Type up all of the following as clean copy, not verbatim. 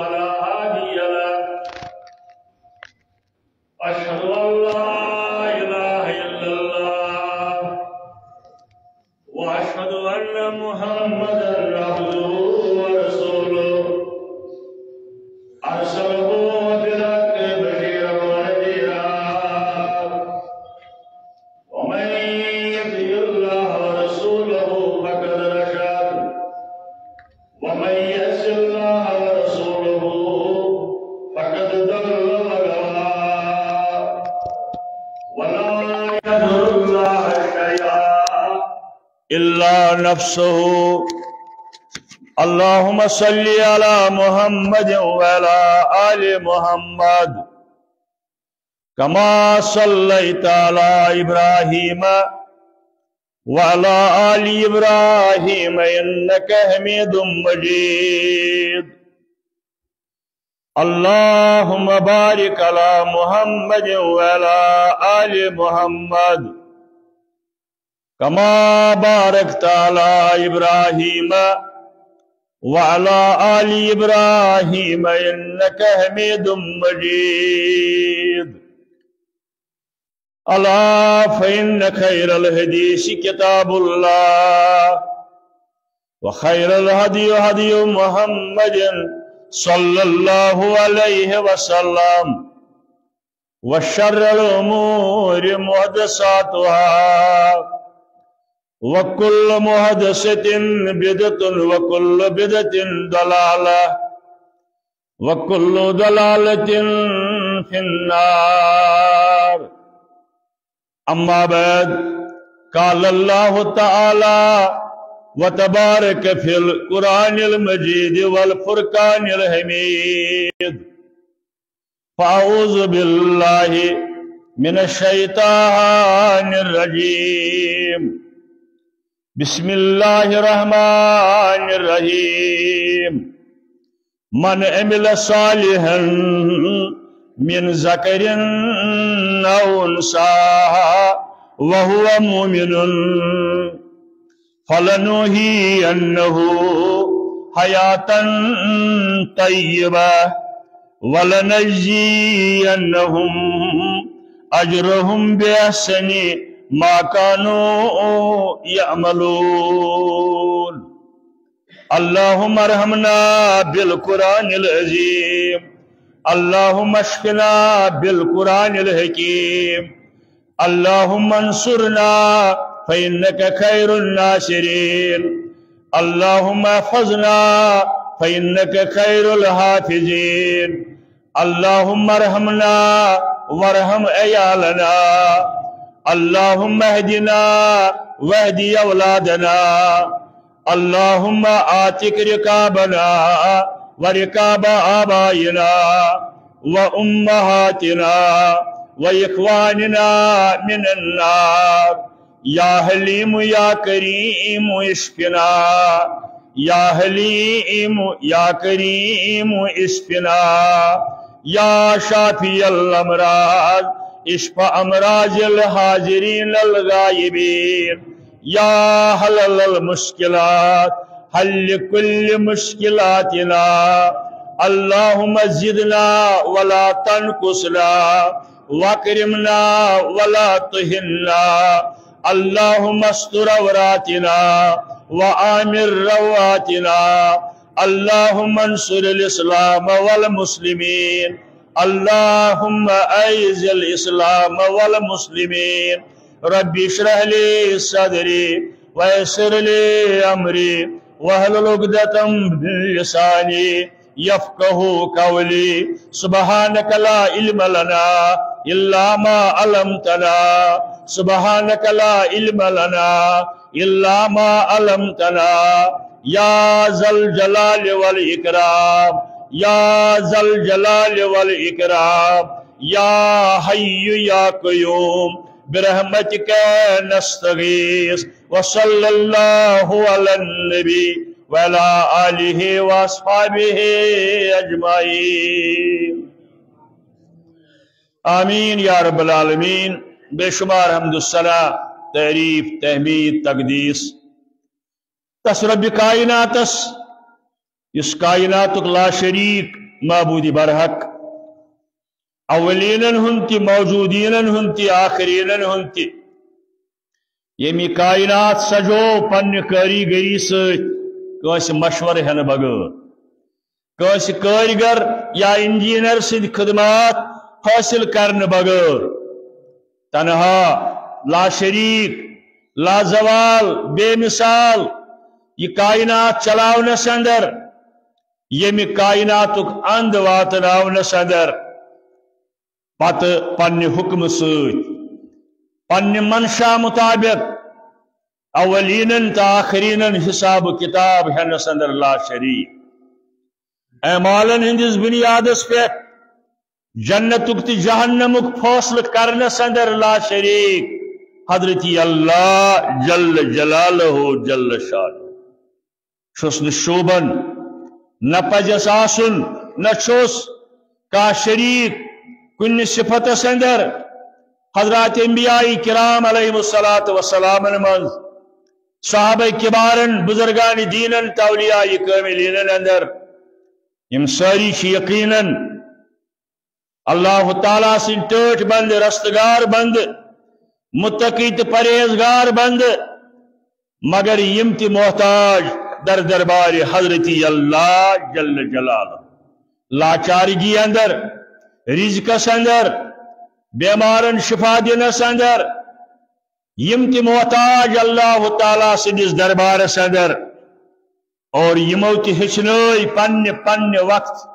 فلا هادي له أشهد أن لا إله إلا الله وأشهد أن محمدا عبده ورسوله أرسله بالحق بشيرا ونذيرا ومن يطع الله ورسوله فقد رشد ومن يعص الله ورسوله فقد ضل وغوى ولا يضر الله شيئا إلا نفسه اللهم صل على محمد وعلى آل محمد كما صليت على إبراهيم وعلى آل إبراهيم إنك حميد مجيد اللهم بارك على محمد وعلى آل محمد كما باركت على إبراهيم وعلى آل إبراهيم إنك حميد مجيد ألا فإن خير الحديث كتاب الله وخير الهدي هدي محمد صلى الله عليه وسلم وشر الأمور محدثاتها وكل محدثة بدعة وكل بدعة ضلالة وكل ضلالة في النار أما بعد قال الله تعالى وتبارك في القرآن المجيد والفرقان الحميد فأعوذ بالله من الشيطان الرجيم بسم الله الرحمن الرحيم من عمل صالحا من ذكر أو أنثى وهو مؤمن فلنحيينه حياة طيبة ولنجزينهم أجرهم بأحسن ما كانوا يعملون اللهم ارحمنا بالقرآن العظيم اللهم اشفنا بالقرآن الحكيم اللهم انصرنا فإنك خير الناصرين اللهم احفظنا فإنك خير الحافظين اللهم ارحمنا وارحم عيالنا اللهم اهدنا واهد أولادنا اللهم آتك رقابنا ورقاب آبائنا وأمهاتنا وإخواننا من النار يا حليم يا كريم اشفنا يا حليم يا كريم اشفنا يا شافي الأمراض اشف امراض الحاضرين الغائبين يا حلل المشكلات حل كل مشكلاتنا اللهم زدنا ولا تنقصنا واكرمنا ولا تهنا اللهم استر عوراتنا وآمن رواتنا اللهم انصر الإسلام والمسلمين اللهم أعز الإسلام والمسلمين ربي اشرح لي صدري ويسر لي أمري واحلل عقدة من لساني يفقه قولي سبحانك لا علم لنا إلا ما علمتنا سبحانك لا علم لنا إلا ما علمتنا يا ذا الجلال والإكرام يا ذا الجلال والإكرام يا حي يا قيوم برحمتك نستغيث وصلى الله على النبي وعلى آله وأصحابه أجمعين آمین یا رب العالمین بے شمار حمد الصلاة تعریف تحمید تقدیس تس رب کائناتس اس کائناتک لا شریک معبود برحق اولین ہنتی موجودین ہنتی آخرین ہنتی یمی کائنات سجو پن کاریگری ست مشور ہن بغیر کس کاریگر یا انجینئر سند خدمات حاصل کرنے بغیر تنہا لا شریک لا زوال بے مثال یہ کائنات چلاونس اندر یمی کائناتک اند واتناونس اندر پت پن حکم ست پن منشا مطابق اولین تا آخرین حساب کتاب ہنس اندر لا شریک اعمالن ہندس بنیادس پہ جنتک تی جہنمک فاصل کرنس اندر لا شریک حضرت اللہ جل جلالہ جل شانہ چھس نہ شوبن نہ پجس آسن نہ چھس کا شریک کن صفتس اندر حضرات انبیاء کرام علیہ السلام من صحابہ کبارن بزرگان دینن تولیاء کاملین اندر یم ساری یقینا اللہ تعالیٰ سن ٹوٹ بند رستگار بند متقی تو پرہیزگار بند مگر یم تی محتاج در دربار حضرت اللہ جل جلالہ لاچارگی اندر رزقس اندر بیمارن شفا دینس اندر یم تی محتاج اللہ تعالیٰ سندس دربارس اندر اور یمو تی ہچنوئی پن پن وقت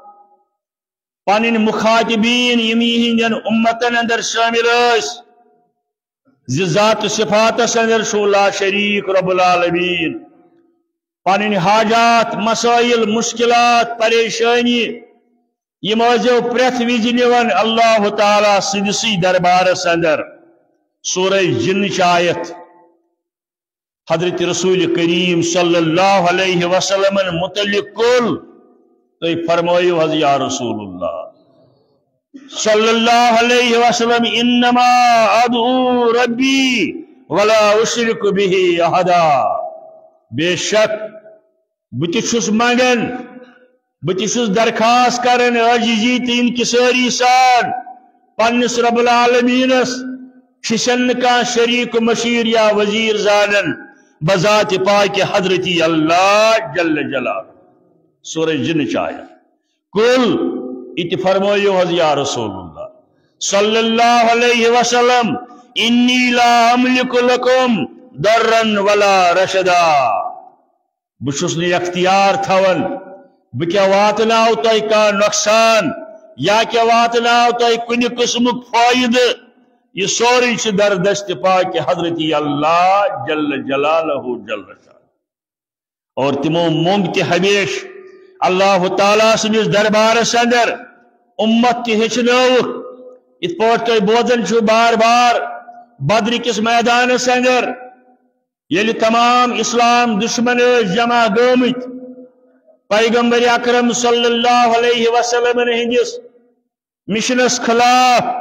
پن مخاطبین یمی ہندن امتن اندر شامل اس ذات صفات اندر شو لا شریک رب العالمین پن حاجات مسائل مشکلات پریشانی یہ موضوع پریت ویزی نیون اللہ تعالیٰ سندسی دربارس اندر سورہ جن آیت حضرت رسول کریم صلی اللہ علیہ وسلم متعلق کل تو فرمائیو حضرت یا رسول اللہ صلی اللہ علیہ وسلم انما ادعو ربی ولا اشرک به احدا بے شک بتشس منگن بتشس درخواست کرن عجزی تین کساری سان پنس رب العالمینس کھسن کا شریک مشیر یا وزیر زانن بذات پاک حضرت اللہ جل جلالہ سورہ جن چاہیے کل ات فرمائیو حضرت یا رسول اللہ صلی اللہ علیہ وسلم انی لا املک لکم درن ولا رشدا بچھس نے اختیار تھون بکیا واتناو تای کا نقصان یا کیا واتناو تای کنی قسمک فائدہ یہ سوری سے در دست پاک حضرت اللہ جل جلالہ جل شانہ اور تمو مونگتی ہمیش اللہ تعالیٰ سنس دربار اندر امت تی ہچنوک ات پوٹ تو بوزن چھو بار بار بدر کس میدان اندر یلی تمام اسلام دشمن جمع گومت پیغمبر اکرم صلی اللہ علیہ وسلم ہندس مشنس خلاف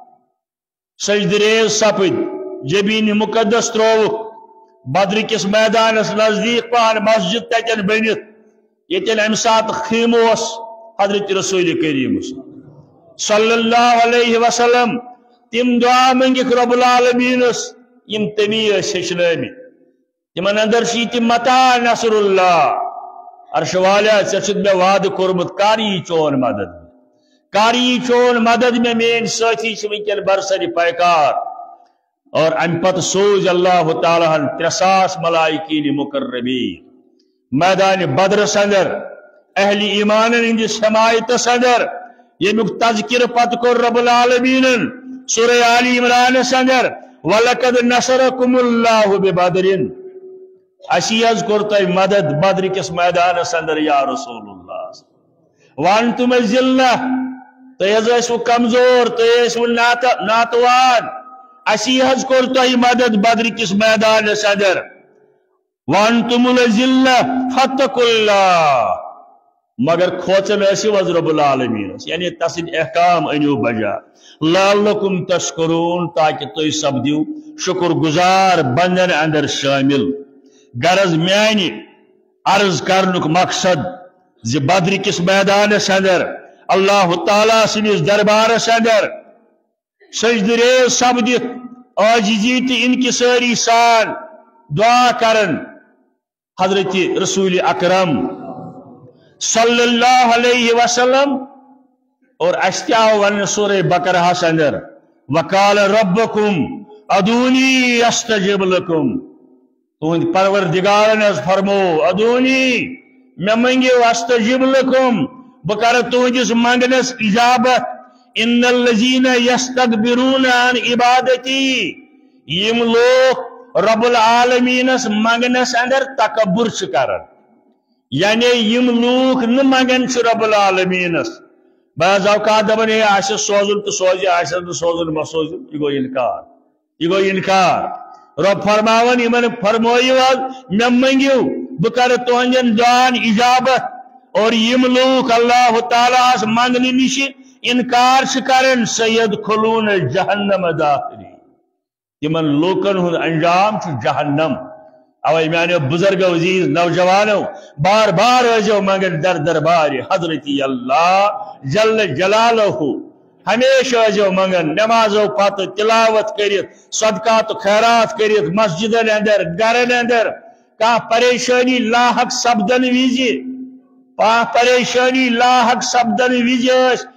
سجدریز سپد جبین مقدس تروک بدر کس میدان نزدیک پان مسجد تتن بنت یتن ام سات خیموس حضرت رسول کریم صلی اللہ علیہ وسلم تم دعا منگک رب العالمینس یم تمی ہچنمی تمن اندر تم متا نصر اللہ عرش والا ژے میں وعدہ کورمت کاری چون مدد کاری چون مدد میں مین ساتھی ونکن برسر پیکار اور ام پت سوز اللہ تعالیٰ 300 ملائکین مقربین میدان بدر اندر اہل ایمان ہندس حمایت اندر یمیک تذکر پت کور رب العالمین سورہ آل عمران اندر وَلَقَدْ نَصَرَكُمُ اللَّهُ بِبَدْرٍ اسی از کرتے مدد بدر کس میدان اندر یا رسول اللہ وانتم ذلہ تو کمزور تو ناتوان اسی حض کرتے مدد بدر کس میدان اندر وانتم الذلہ فاتقوا اللہ مگر کھوچن ایسی وز رب العالمین یعنی تسد احکام انیو بجا لعلکم تشکرون تاکہ تو سب دیو شکر گزار بندن اندر شامل غرض میانی عرض کرنک مقصد زی بدر کس میدان اندر अल्लाह ताला सनिस दरबारस अंदर सजद रेज सपदित आजिजी तो इनकिसारी सान दुआ करन हजरत रसूल अकरम सल्लल्लाहु अलैहि वसल्लम और अस्त्या वन सूरह बकरा अंदर वकाल रब्बकुम अदूनी अस्तजिब लकुम तुंद परवरदिगार ने फरमो अदूनी मे मंगियो अस्तजिब लकुम बह कर तुंदिस मंगनस इजाबत इन्नल्लज़ीना यस्तकबिरून अन इबादती यम लोग रब्बुल आलमीनस मंगनस अंदर तकब्बुर करन यानी यम लोग न मंगन रब्बुल आलमीनस बाज़ औकात दपन है आशे सोजुन तो सोजे आशे तो सोजुन म सोजुन यह गो इनकार रब फरमावन इमन फरमोयु मे मंगियो बह कर तुहंदन दुआन इजाबत और यम लोग अल्लाह ताला मंगने निश इनकार करन सैयद खुलून जहन्नम दाखिली तिमन लोकन हुंद अंजाम जहन्नम अवै मानो बुजुर्गो अजीज नौजवानों बार बार अजो मंगन दर दरबार हजरत अल्लाह जल्ल जलालहु हमेशा अजो मंगन नमाजो पत तिलावत करित सदकात खैरात करित मस्जिदन अंदर घरन अंदर का परेशानी लाहक सब्दन विजि परेशानी लाहक सब्दन विजि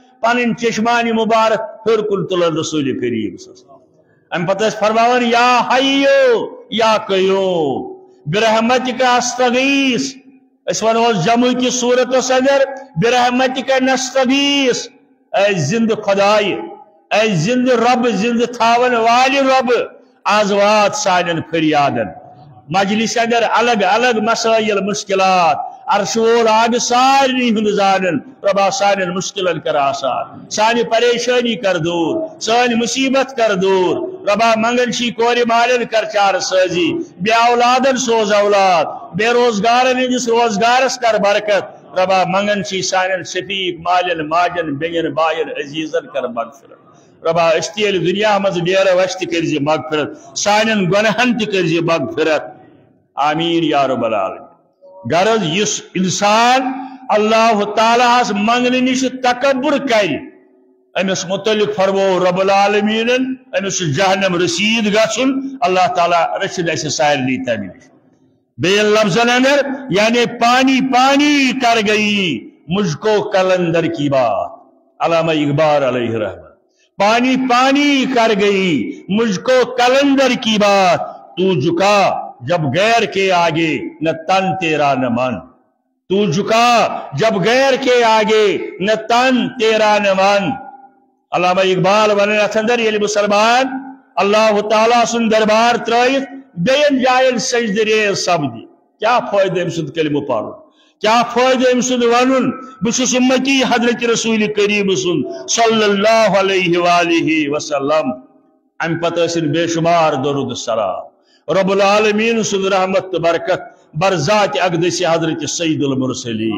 पन चश्मानी मुबारक फिर कुल तुलन रसूल करीम अम पत फरमावन या हय्यो या कयूम बिरहमतिका अस्तगीस वन जमु की सूरत अंदर बिरहमतिका नस्तगीस ऐ जिंद खुदाई ऐ जिंद रब जिंद थावन वाल रब आज वात सानन फरियादन मजलिस अंदर अलग अलग मसाइल मुश्किलात अरशोल आग सारी हुंद जानन रबा सानन मुश्किलन कर आसान सानी परेशानी कर दूर सानी मुसीबत कर दूर रबा मंगन शी कोरी मालन कर चार साजी बे औलादन सोज औलाद बेरोजगारन इंदिस रोजगारस कर बरकत रबा मंगन शी सानन शफीक मालन माजन बेयन बायन अजीजन कर मगफिरत रबा अस्तियल दुनिया मज डेरा वश्त करजे मगफिरत सानन गुनहन त करजे मगफिरत आमीन या रब्बल आलमीन गरज इस इंसान अल्लाह ताला मंगने निश तकब्बुर कर अमिस मुतलिक फरमो रब्बुल आलमीन अमिस जहन्नम रसीद गछुन अल्लाह ताला रशीद ऐसे सायरनी तमी बेन लफ्जन अंदर यानी पानी पानी कर गई मुझको कलंदर की बात अल्लामा इकबाल अलैहि रहमत पानी पानी कर गई मुझको कलंदर की बात तू झुका जब गैर के आगे न तन तेरा न मन तू झुका जब गैर के आगे न तन तेरा न मन अल्लामा इकबाल वन अंदर ये मुसलमान अल्लाह ताला सुन दरबार त्रयित बेन जायन सजदरे सब्द क्या फायदा अम सुद कलिमो पढ़ क्या फायदा अम सुद वनुन बस उम्मती हजरत रसूल करीम सुन सल्लल्लाहु अलैहि वसल्लम अम पत बेशुमार दरूद सलाम रब्बुल आलमीन सुन रहमत बरकत बरजात अक़दस हजरत सय्यदुल मुरसलीन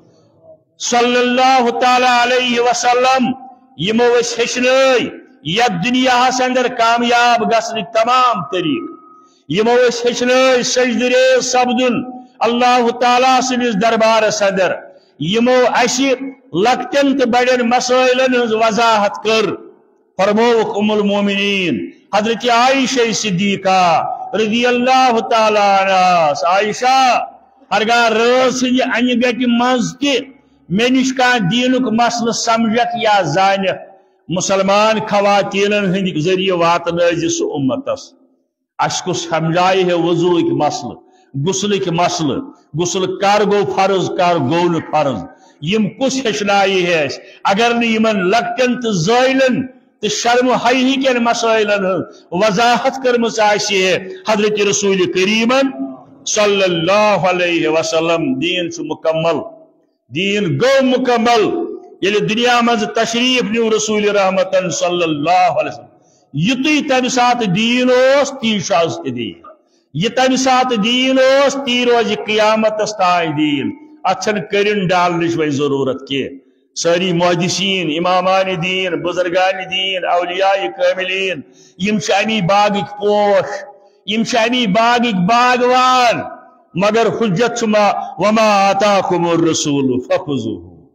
सल्लल्लाहु ताला अलैहि वसल्लम यमो हेचनय यथ दुनिया अंदर कामयाब गसन तमाम तरीक यमो हेचनय सजदरे सब्दुन अल्लाह ताला सनिस दरबार अंदर यमो अशि लकटन तो बड़न मसाइलन हज वजाहत कर फरमोक उम्मुल मोमिनीन हजरत आयशा सिद्दीका रज़ी अल्लाह ताला अन्हा आयशा हरगा रस अन गट मज मे निश दीनुक मसल समझक या जान मुसलमान खवातीन हंद जरिए वातन सह उम्मतस अशकुस समझाए है वजूक मसल गुस्लक मसल गुस्ल कर गो फर्ज कर गो न फर्ज यम कुछ हेचनाए है अगर नमन लकटन तो ज़ाइलन तो शर्म हई के मसाइलन वजाहत कर्म हजरत रसूल करीमन सल्लल्लाहु अलैहि वसल्लम दीन मुकम्मल दीन गो मुकम्मल ये दुनिया मज तशरीफ न्यू रसूल रहमतन सल्लल्लाहु अलैहि वसल्लम युति तम सात दीन ती दीन यह तम सात दीन ती रोज क़यामत तान दीन अथन करिन डालने वह जरूरत के सारी मुहद्दिसीन इमामान दीन बुजुर्गान दीन औलियाए कामिलीन यम अमी बागिक पोश यम अमी बागिक बागवान मगर हुज्जत वमा आताकुमुर रसूल फखुज़ूहु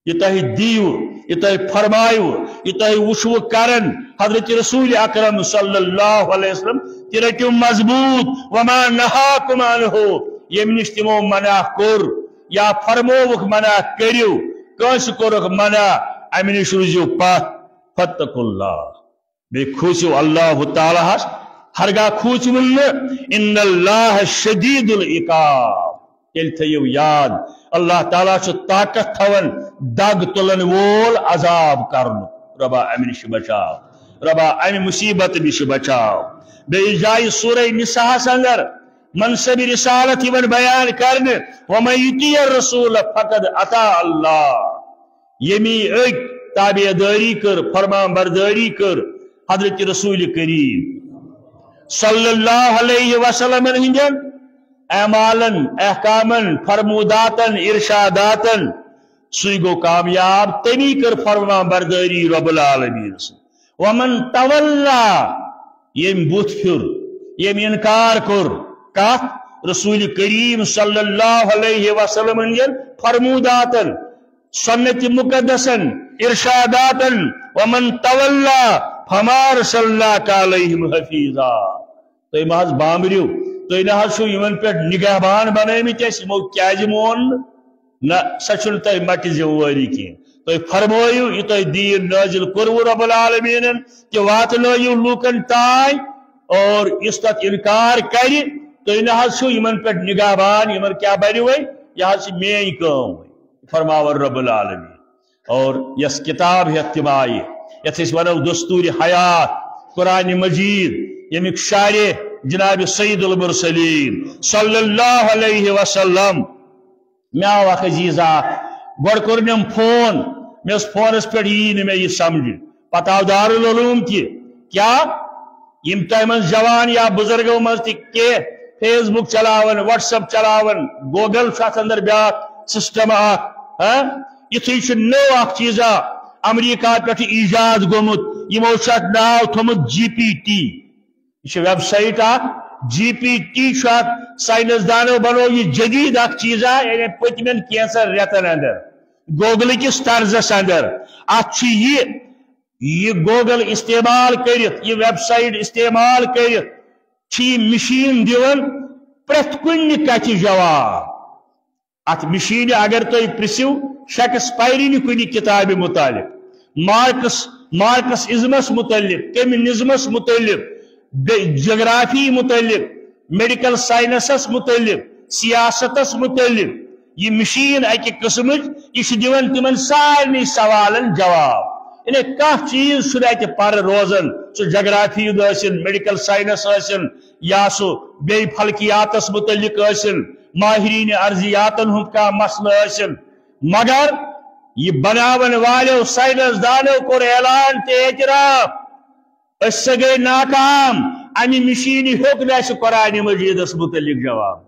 یہ تہ دیو یہ تہ فرمایو یہ تہ وشو کرن حضرت رسول اکرم صلی اللہ علیہ وسلم تہ رٹو مضبوط وما نہاکم عنہ یم نش تمو منع کور یا فرموک منع کریو کس کورک منع امہ نش روزیو پتھ فاتقوا اللہ بے کھوسیو اللہ تعالی ہس ہرگاہ کھوسون ان اللہ شدید العقاب تیل تھیو یاد اللہ تعالیٰ چھ طاقت تھون دگ تلن وول عذاب کرن ربا امہ نش بچاو ربا امہ مصیبت نش بچاو بے جائے سورہ نساء اندر منصب رسالت یمن بیان کرنے ومن یطیع الرسول فقد اطاع اللہ یمی ایک تابعداری کر فرمان برداری کر حضرت رسول کریم صلی اللہ علیہ وسلم ہندین اعمالن احکامن فرموداتن ارشاداتن سوی گو کامیاب تمی کر فرمان برداری رب العالمین سے ومن تولا یم بوت پھر یم انکار کر کات رسول کریم صلی اللہ علیہ وسلم ہندین فرموداتن سنت مقدسن ارشاداتن ومن تولا فما ارسلناک علیہم حفیظا تو محض بامریو تو نہ یمن پہ نگہبان بنیمت یمو کیاز مون نہ سچن تہ مٹ ذمہ کی تو فرمایو یہ تو دین نازل کرو رب العالمین کہ واتنائیو لوکن تائیں اور اس تک انکار کر تو نہ یمن پہ نگہبان یمن کیا بنو یہ مین کام فرماور رب العالمین اور یس کتاب ہے تمائی یت ونو دستور حیات قرآن مجید یمیک شارع جناب سید المرسلین صلی اللہ علیہ وسلم مے آو اخ عزیزا گوڑ کورنم فون میس فونس پہ یہ سمجھ پتہ آو دارالعلوم کیا یم تہ من جوان یا بزرگو مز تہ فیس بک چلاون واٹس ایپ چلاون گوگل اندر بیاکھ سسٹم یہ نو اخ چیزا امریکہ پہ ایجاد گومت یمو ناو تھومت جی پی ٹی یہ website G P T سائنس دانو بنو یہ جدید اخ چیزا یعنی پتمن کینسر ریتن اندر گوگل کس طرزس اندر ات یہ گوگل استعمال کرت یہ ویب سائٹ استعمال کرت مشین دیون پریت کن کتھ جواب ات مشین اگر تھی پرسو شیکسپیرن کن کتاب متعلق مارکس ازمس متعلق کمیونزمس متعلق جغرافی متعلق میڈیکل سائنسس متعلق سیاستس متعلق یہ مشین اکہ قسم یہ دون تمن سارے سوالن جواب یعنی کھانا چیز اتہ پر روزان سہ جغرافی ثن میڈیکل سائنس ثن یا سہ بی فلکیاتس متعلق ثن ماہرین ارضیاتن ہند کھانا مسئلہ ثن مگر یہ بناون والو سائنس دانو کور اعلان تے اعتراف اس گئی ناکام امی مشینی ہوک نہ قرآن مجیدس متعلق جواب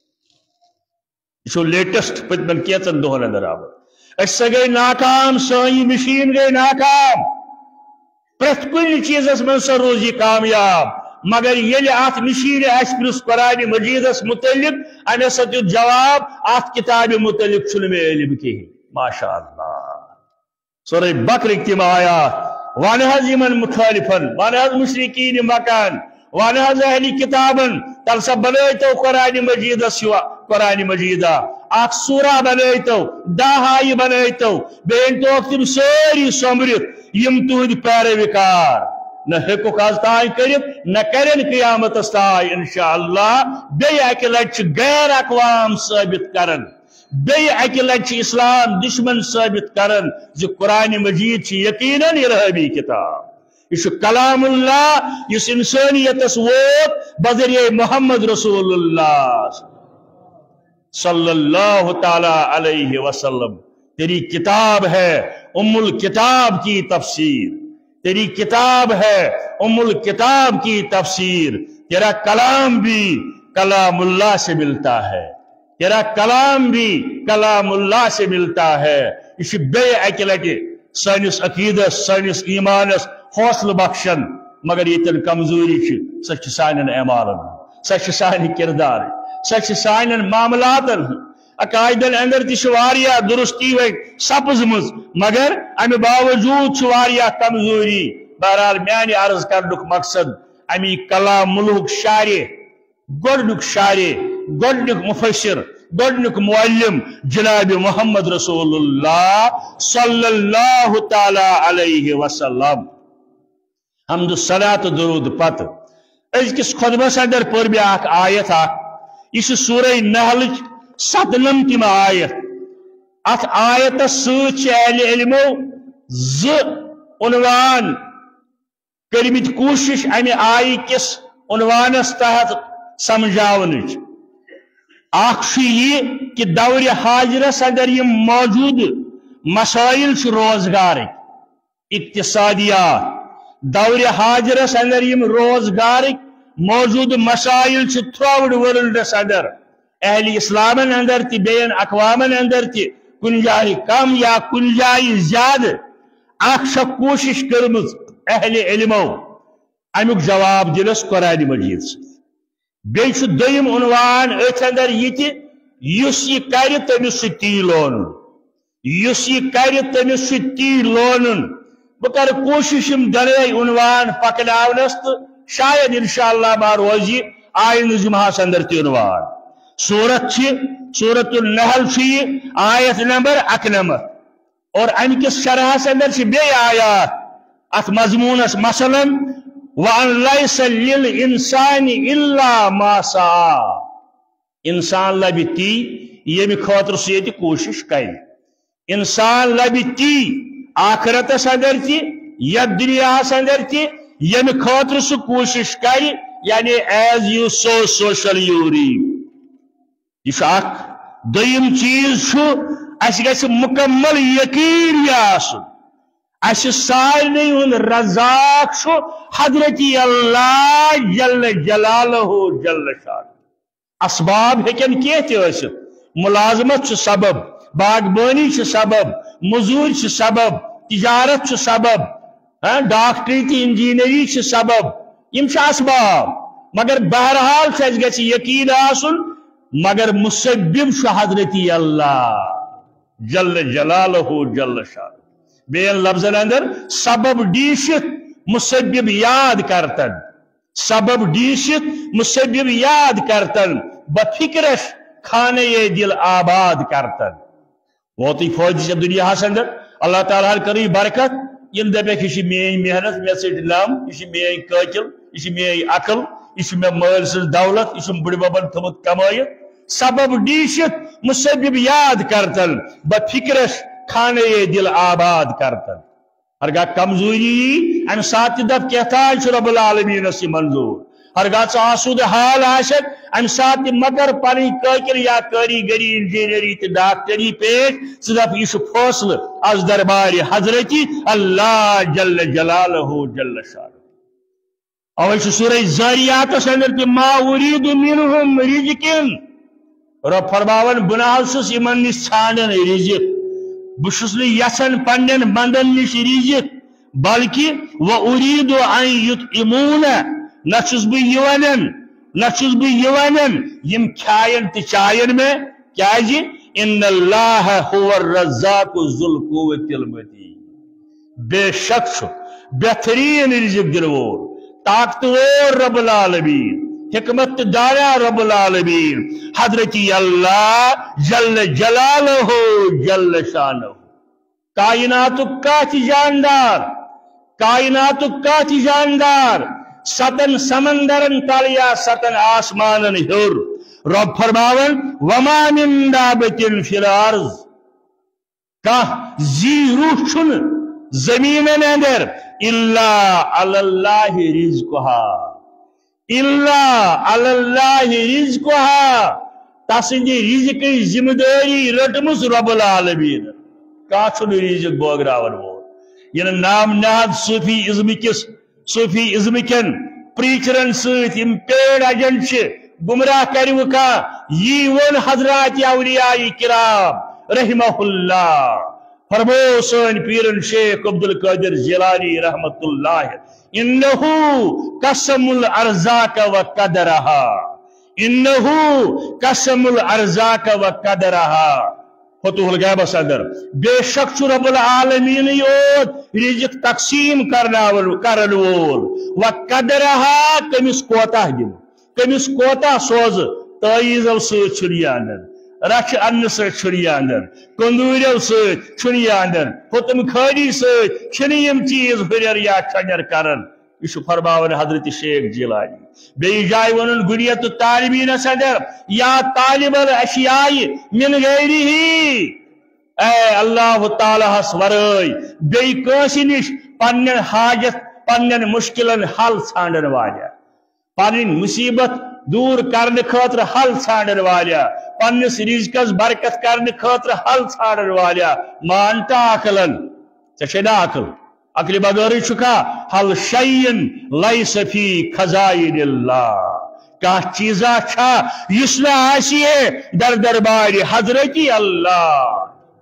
یہ لیٹسٹ پتمن کیچن دہن اندر آمد اس گئی ناکام سانی مشین گئی ناکام پریت کن چیزس من سا روزی کامیاب مگر یل ات مشین اس پرس قرآن مجیدس متعلق امی سا جواب ات کتاب متعلق چھ میں علم کی ماشاء اللہ سورہ بکر تم آیات وانحظ یمن مخالفن وانحظ مشرکین مکان وانحظ اہلی کتابن تلسا بنائیتو قرآن مجیدہ اخ سورہ بنائیتو دہائی بنائیتو بینتو تم ساری سمرت یم تہد پیروکار نہ ہیکوک آز تائیں کرت نہ کرن قیامت تائیں انشاءاللہ بی اکہ لٹ غیر اقوام ثابت کرن بی اکہ لٹ اسلام دشمن ثابت کرن جو قرآن مجید یقیناً ارہابی کتاب یہ کلام اللہ اس انسانیت ووت بذریعہ محمد رسول اللہ صلی اللہ تعالی علیہ وسلم تیری کتاب ہے ام الکتاب کی تفسیر تیری کتاب ہے ام الکتاب کی تفسیر تیرا کلام بھی کلام اللہ سے ملتا ہے تیرا کلام بھی کلام اللہ سے ملتا ہے اس بے اکلٹ سانس عقیدس سانس ایمانس حوصلہ بخشن مگر یہ کمزوری سچ سان اعمالن سچ سان کردار سچ سان معاملاتن عقائدن اندر تشواریا درستی و سپز مز مگر امی باوجود چواریا کمزوری بہرحال میانی عرض کرنک مقصد امی کلام ملک شارع گوڈنک شارع گوڈنک مفسر گوڈنک معلم جناب محمد رسول اللہ صلی اللہ تعالی علیہ وسلم حمد صلاۃ درود پتہ ازکس خطبس اندر پور بہ اخ آیت یہ سورہ نحل 97 آیت ات آیت ست اہل علمو عنوان کرمت کوشش امہ آئی کس عنوانس تحت سمجھاونچ اخ یہ کہ دور حاضرس اندر یہ موجود مسائل روزگار اقتصادیات دور حاضرس اندر یم روزگار موجود مسائل تھروڈ ورلڈس اندر اہل اسلام اندر تی بین اقوام اندر تی کن جائے کم یا کن جائے زیادہ اخ کوشش کرمز اہل علمو امیک جواب دلس قرآن مجید سے بیچ دویم عنوان ات اندر یہ کر تمس تی لونن یس یہ کر تمس تی لونن بہ کر کوشش دنے عنوان پکناونس تو شاید انشاءاللہ ما روزی آئند جمعہ اندر تی عنوان سورت النحل آیت نمبر 91 اور ام کس شرحس اندر بی آیات ات مضمونس مثلا وَأَن لَيْسَ لِلْإِنسَانِ إِلَّا مَا سَعَى انسان لبی تی یمی خاطر سیتی کوشش کر انسان لبی تی آخرت اندر تی یا دنیا اندر تی یمی خاطر سو کوشش کر یعنی ایز یو سو سوشل یوری یہ اخ دویم چیز اس گژھِ مکمل یقین آسن اس سارنی ہند رزاق حضرت اللہ جل جلالہ جل شان اسباب ہکن کی ملازمت سبب باغبانی سبب مزور سبب تجارت سبب ڈاکٹری تی انجینئری سبب یم اسباب مگر بہرحال اس گژھِ یقین آسن مگر مسبب حضرت اللہ جل جلالہ جل شان بین لفظن اندر سبب ڈیشت مسبب یاد کرتن سبب ڈیشت مسبب یاد کرتن بفکرش خانہ دل آباد کرتن ووتی فوج دنیا اندر اللہ تعالیٰ کری برکت یم دپیک یہ میری محنت مے سٹ لم یہ میری قاتل یہ میری عقل یہ مے مال سن دولت یہ بڑ ببن تھمت کمائت سبب ڈیشت مسبب یاد کرتن بفکرش خانہ دل آباد کرتن ہرگاہ کمزوری ام سات دب کہتا رب العالمین سے منظور ہرگاہ آسود حال آشک ام سات مگر پنی قاقل یا کاریگری انجینئری تو ڈاکٹری پیش صدف یہ فوصل از دربار حضرت اللہ جل جلالہ جل شان اوہ سورہ زاریات اندر ما ارید منہم رزقن رب فرماون بناوسس یمن نش ژھانڈن رزق بشس یسن پنن بندن نش رزق بلکہ وارید ان یطعمون نچس بہ یہ یم کھائن تو چائن میں کیا جی ان اللہ هو الرزاق ذو القوۃ المتین بے شک بہترین رزق دلور طاقتور رب العالمین حکمت دانا رب العالمین حضرت اللہ جل جلالہ جل شانہ کائنات کا جاندار ستن سمندرن تل یا ستن آسمانن ہر رب فرماون وما من دابت فی الارض کا زی روح چھن زمینن اندر الا علی اللہ رزقها الا علی اللہ رزقها تسندی رزق ذمہ داری رٹمس رب العالمین کا چھن رزق بوگراون وول یہ نام نہاد صوفی ازمکن پریچرن ست یم پیڑ اجن گمراہ کرو کا یہ ون حضرات اولیاء کرام رحمہ اللہ فرمو سن پیرن شیخ عبد القادر جیلانی رحمت اللہ انہو قسم الارزاق و قدرہا إنه قسم الأرزاق وقدرها فتح الغیبس اندر بے شک رب العالمین یوت رزق تقسیم کرن وول وقدرها کمس کوتاہ دن کمس کوتاہ سوز تعیزو ست اندر رچ ان ست اندر کندوریو ست اندر فتم کھاری ست چیز ہرر یا چھنر کرن یہ فرماون حضرت شیخ جیلانی بی جائے ونن گنیت طالبین صدر یا طالب الاشیاء من غیرہ اے اللہ تعالی ہس ورائے بی کانسی نش پنن حاجت پنن مشکلن حل ژھانڈن والا پنن مصیبت دور کرنے خاطر حل ژھانڈن والا پنس رزقس برکت کرنے خاطر حل ژھانڈن والا مانتا عقلن ژےٚ عقل عقل بغیر چکا حل شیئن لیس فی خزائن اللہ کا چیزا چھا اس نہ آسی ہے در دربار حضرت اللہ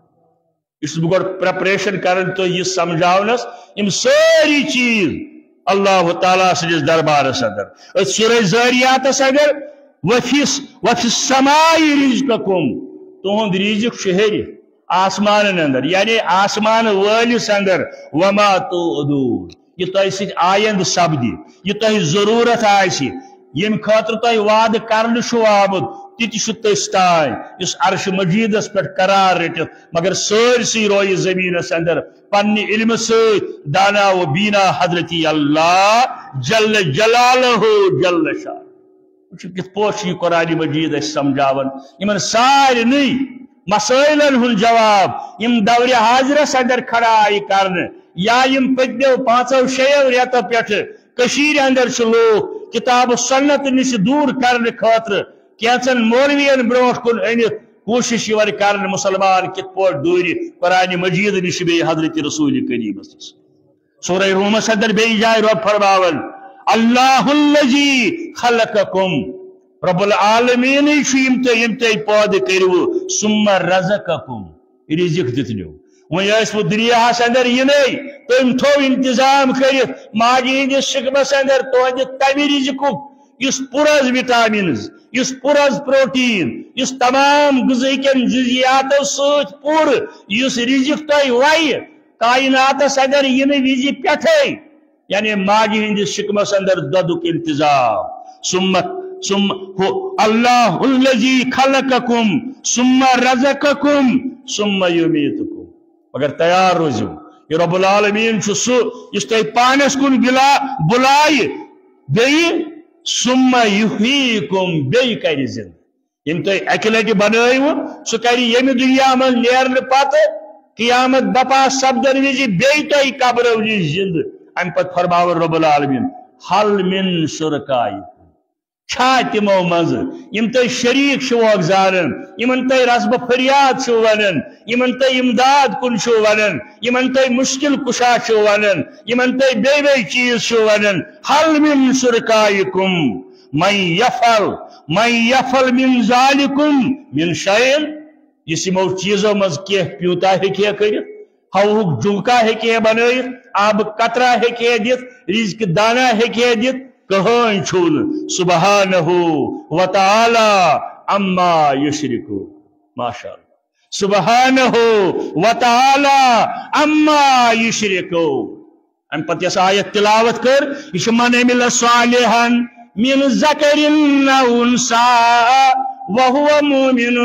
اس بگوڑ پریپریشن کرن تو یہ سمجھاؤنس ام ساری چیز اللہ تعالیٰ سے دربار صدر سورہ زاریات صدر وفی السمائی رزقکم تہند رزق شہری آسمان اندر یعنی آسمان والس اندر وما تؤدون یہ تہ سۭتۍ آیند سپدِ یہ تہ ضرورت آسہِ یم خاطر تہ وعدٕ کرنہٕ چھُ آمُت تہِ چھُ تٔسۍ تانۍ یُس عرش مجیدس پٮ۪ٹھ قرار رٔٹِتھ مگر سٲرسٕے روزِ زمینس اندر پننہِ علمہٕ سۭتۍ دانا و بینا حضرتی اللہ جل جلالہ جل شان کِتھ پٲٹھۍ چھُ یہِ قرآن مجید اَسہِ سمجھاوان یمن سارنٕے مسائلن ہن جواب یم دور حاضرس اندر کھڑا آئی کرنے یا یم پتنیو 5-6 ریتو پیٹھ کشیر اندر چھ لوگ کتاب و سنت نش دور کرنے خاطر کینچن مولوین بروٹ کن انت کوشش یور کرنے مسلمان کت پوٹ دوری قرآن مجید نش بی حضرت رسول کریم سورہ روم اندر بی جائے رب فرماون اللہ الذی خلقکم رب العالمین یم پود کرو ثم رزقکم رزق دتنو وہ دنیا اندر یہ تم تھو انتظام کرت ماجہ ہندس شکمس اندر تہند تمہ رزق اس پرز وٹامنز اس پرز پروٹین اس تمام غذا کن جزیاتو ست پور اس رزق تہ وی کائنات اندر یم وز پٹھے یعنی ماجہ ہندس شکمس اندر ددک انتظام ثم اللہ الذی خلقکم ثم رزقکم ثم یمیتکم مگر تیار روزو یہ رب العالمین سہ اس تہ پانس کن بلائے بی ثم یحییکم بی کر زندہ یم تہ اکہ لٹہ بنائیو سہ کر یم دنیا من نیرن پتہ قیامت بپا سپدن وز بی تہ قبرو نش زندہ ام پتہ فرماون رب العالمین حل من شرکائی چھا تمو مز یم تہ شریک شوق زانن یمن تہ رسب فریاد ونن یمن تہ امداد کن ونن یمن تہ مشکل کشا ونن یمن تہ بے چیز ونن حل من شرکائکم من یفعل من ذالکم من شیء اس یمو چیزو مز کی پیوتا ہیکہ کرت ہوک جھمکا ہیکہ بنائت آب قطرہ ہیکہ دت رزق دانہ ہیکہ دت کہن چھون سبحانہ وتعالی اما یشرکو ماشاءاللہ سبحانہ وتعالی اما یشرکو ام پتہ یس آیت تلاوت کر یہ من عمل صالحا من ذکر او انثى وهو مؤمن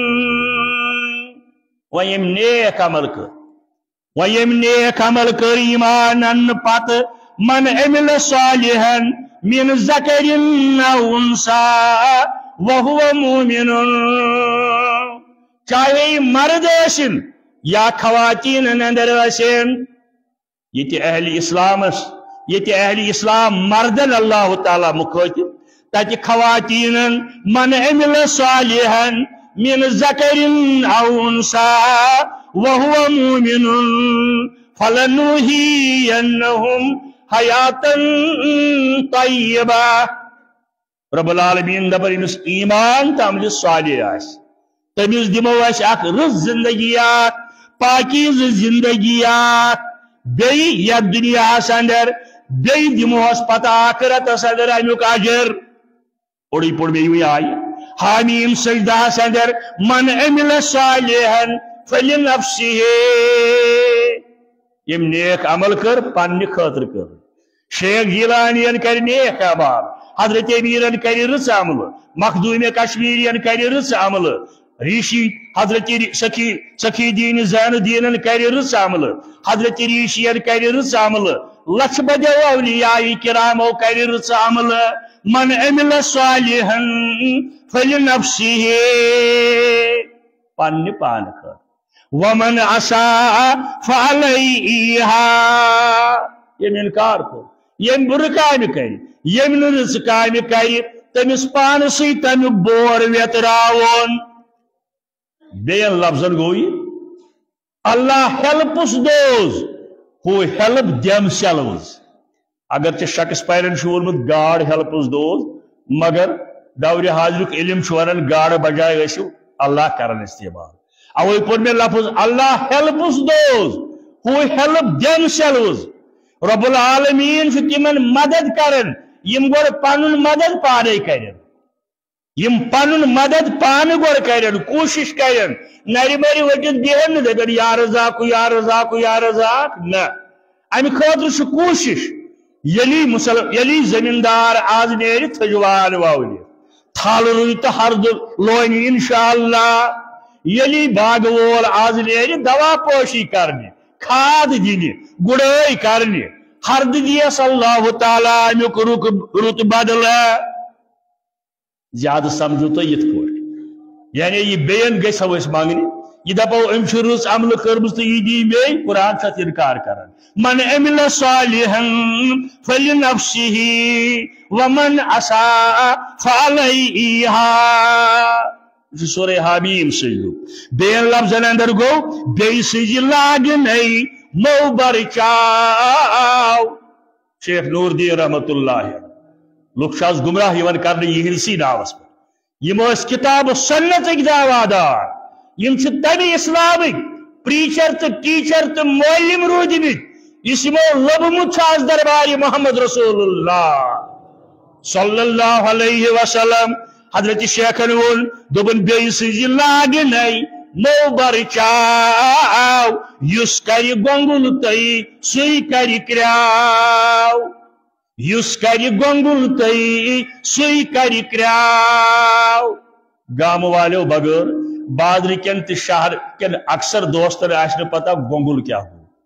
ویم نیک عمل کر ایمان ان پت من عمل صالحا من ذکر او انثى وهو مؤمن چاہے مرد ٲسِن یا خواتین اندر ٲسِن یہ اہل اسلام مردن اللہ تعالیٰ مخاطب تاکہ خواتین من عمل صالحا من ذکر او انثى وهو مؤمن فلنحيينهم حیاتا طیبہ رب العالمین دبر انس ایمان تعمل صالح آس تمیز دمو اس اک رز زندگیات پاکیز زندگیات بی یا دنیا اندر بی دمو اس پتہ آخرت اندر امیک اجر اوڑی پوڑ میں آئی حامیم سجدہ صدر من عمل صالحا فلنفسه یم نیک عمل کر پنہ خاطر کر شیخ گیلانین کر نیک عمل حضرت امیرن کر رچ عمل مخدوم کشمیرین کر رچ عمل ریشی حضرت سخی دین زین الدین کر رچ عمل حضرت ریشین کر رچ عمل لچھ بدو اولیاء کرامو کر رچ عمل من عمل صالحا فلنفسه پنہ پان خاطر ومن اساء فعليها یم انکار کو یم بر کام کر یم رز کام کر تمس پانسی تم بور ویتراون بین لفظن گوئی اللہ helps those who help themselves اگر چھ شخص پیرن شورمت God helps those مگر دور حاضر علم شورن God بجائے گسو اللہ کرن استعمال اوی پور میں لفظ اللہ helps those who help themselves رب العالمین چھ تمن مدد کرن یم گور پنن مدد پانے کرن یم پنن مدد پانے گور کرن کوشش کرن نری مری وجد دین دگر یا رزاق یا رزاق یا رزاق نہ امی خاطر چھ کوشش یلی زمیندار آز نیری تھجوان واولی تھال روی تو ہرد لونی انشاءاللہ یلی باغ وول آز نیری دوا پوشی کرنی کھاد دینی گڑائی کرنی ہرد دیس اللہ تعالیٰ امیک رت بدل زیادہ سمجھو تو یت پوٹ یعنی یہ بین گئی سو اس مانگنی یہ دپو ام رز عمل کرمز تو یہ دی میں قرآن ساتھ انکار کرن من عمل صالحا فلنفسه ومن اساء فعليها سورہ حامیم سجدو بین لفظن اندر گو بی سجی لاگ نئی مو برچاو شیخ نور الدین رحمت اللہ لوگ شاز گمراہ یون کرنے یہ اسی ناوس پر یہ اس کتاب و سنت ایک دعوادار یم چھ تمی اسلامک پریچر تو ٹیچر تو معلم رودمت اس میں لبمت چھاز درباری محمد رسول اللہ صلی اللہ علیہ وسلم حضرت شیخن ون دوبن بی سجی لاگ نئی مو برچاو یس کری گنگل تئی سوی کری کریاو یس کری گنگل تئی سوی کری کریاو گام والو بغیر بادر کن تو شہر کن اکثر دوستن آشن پتہ گنگل کیا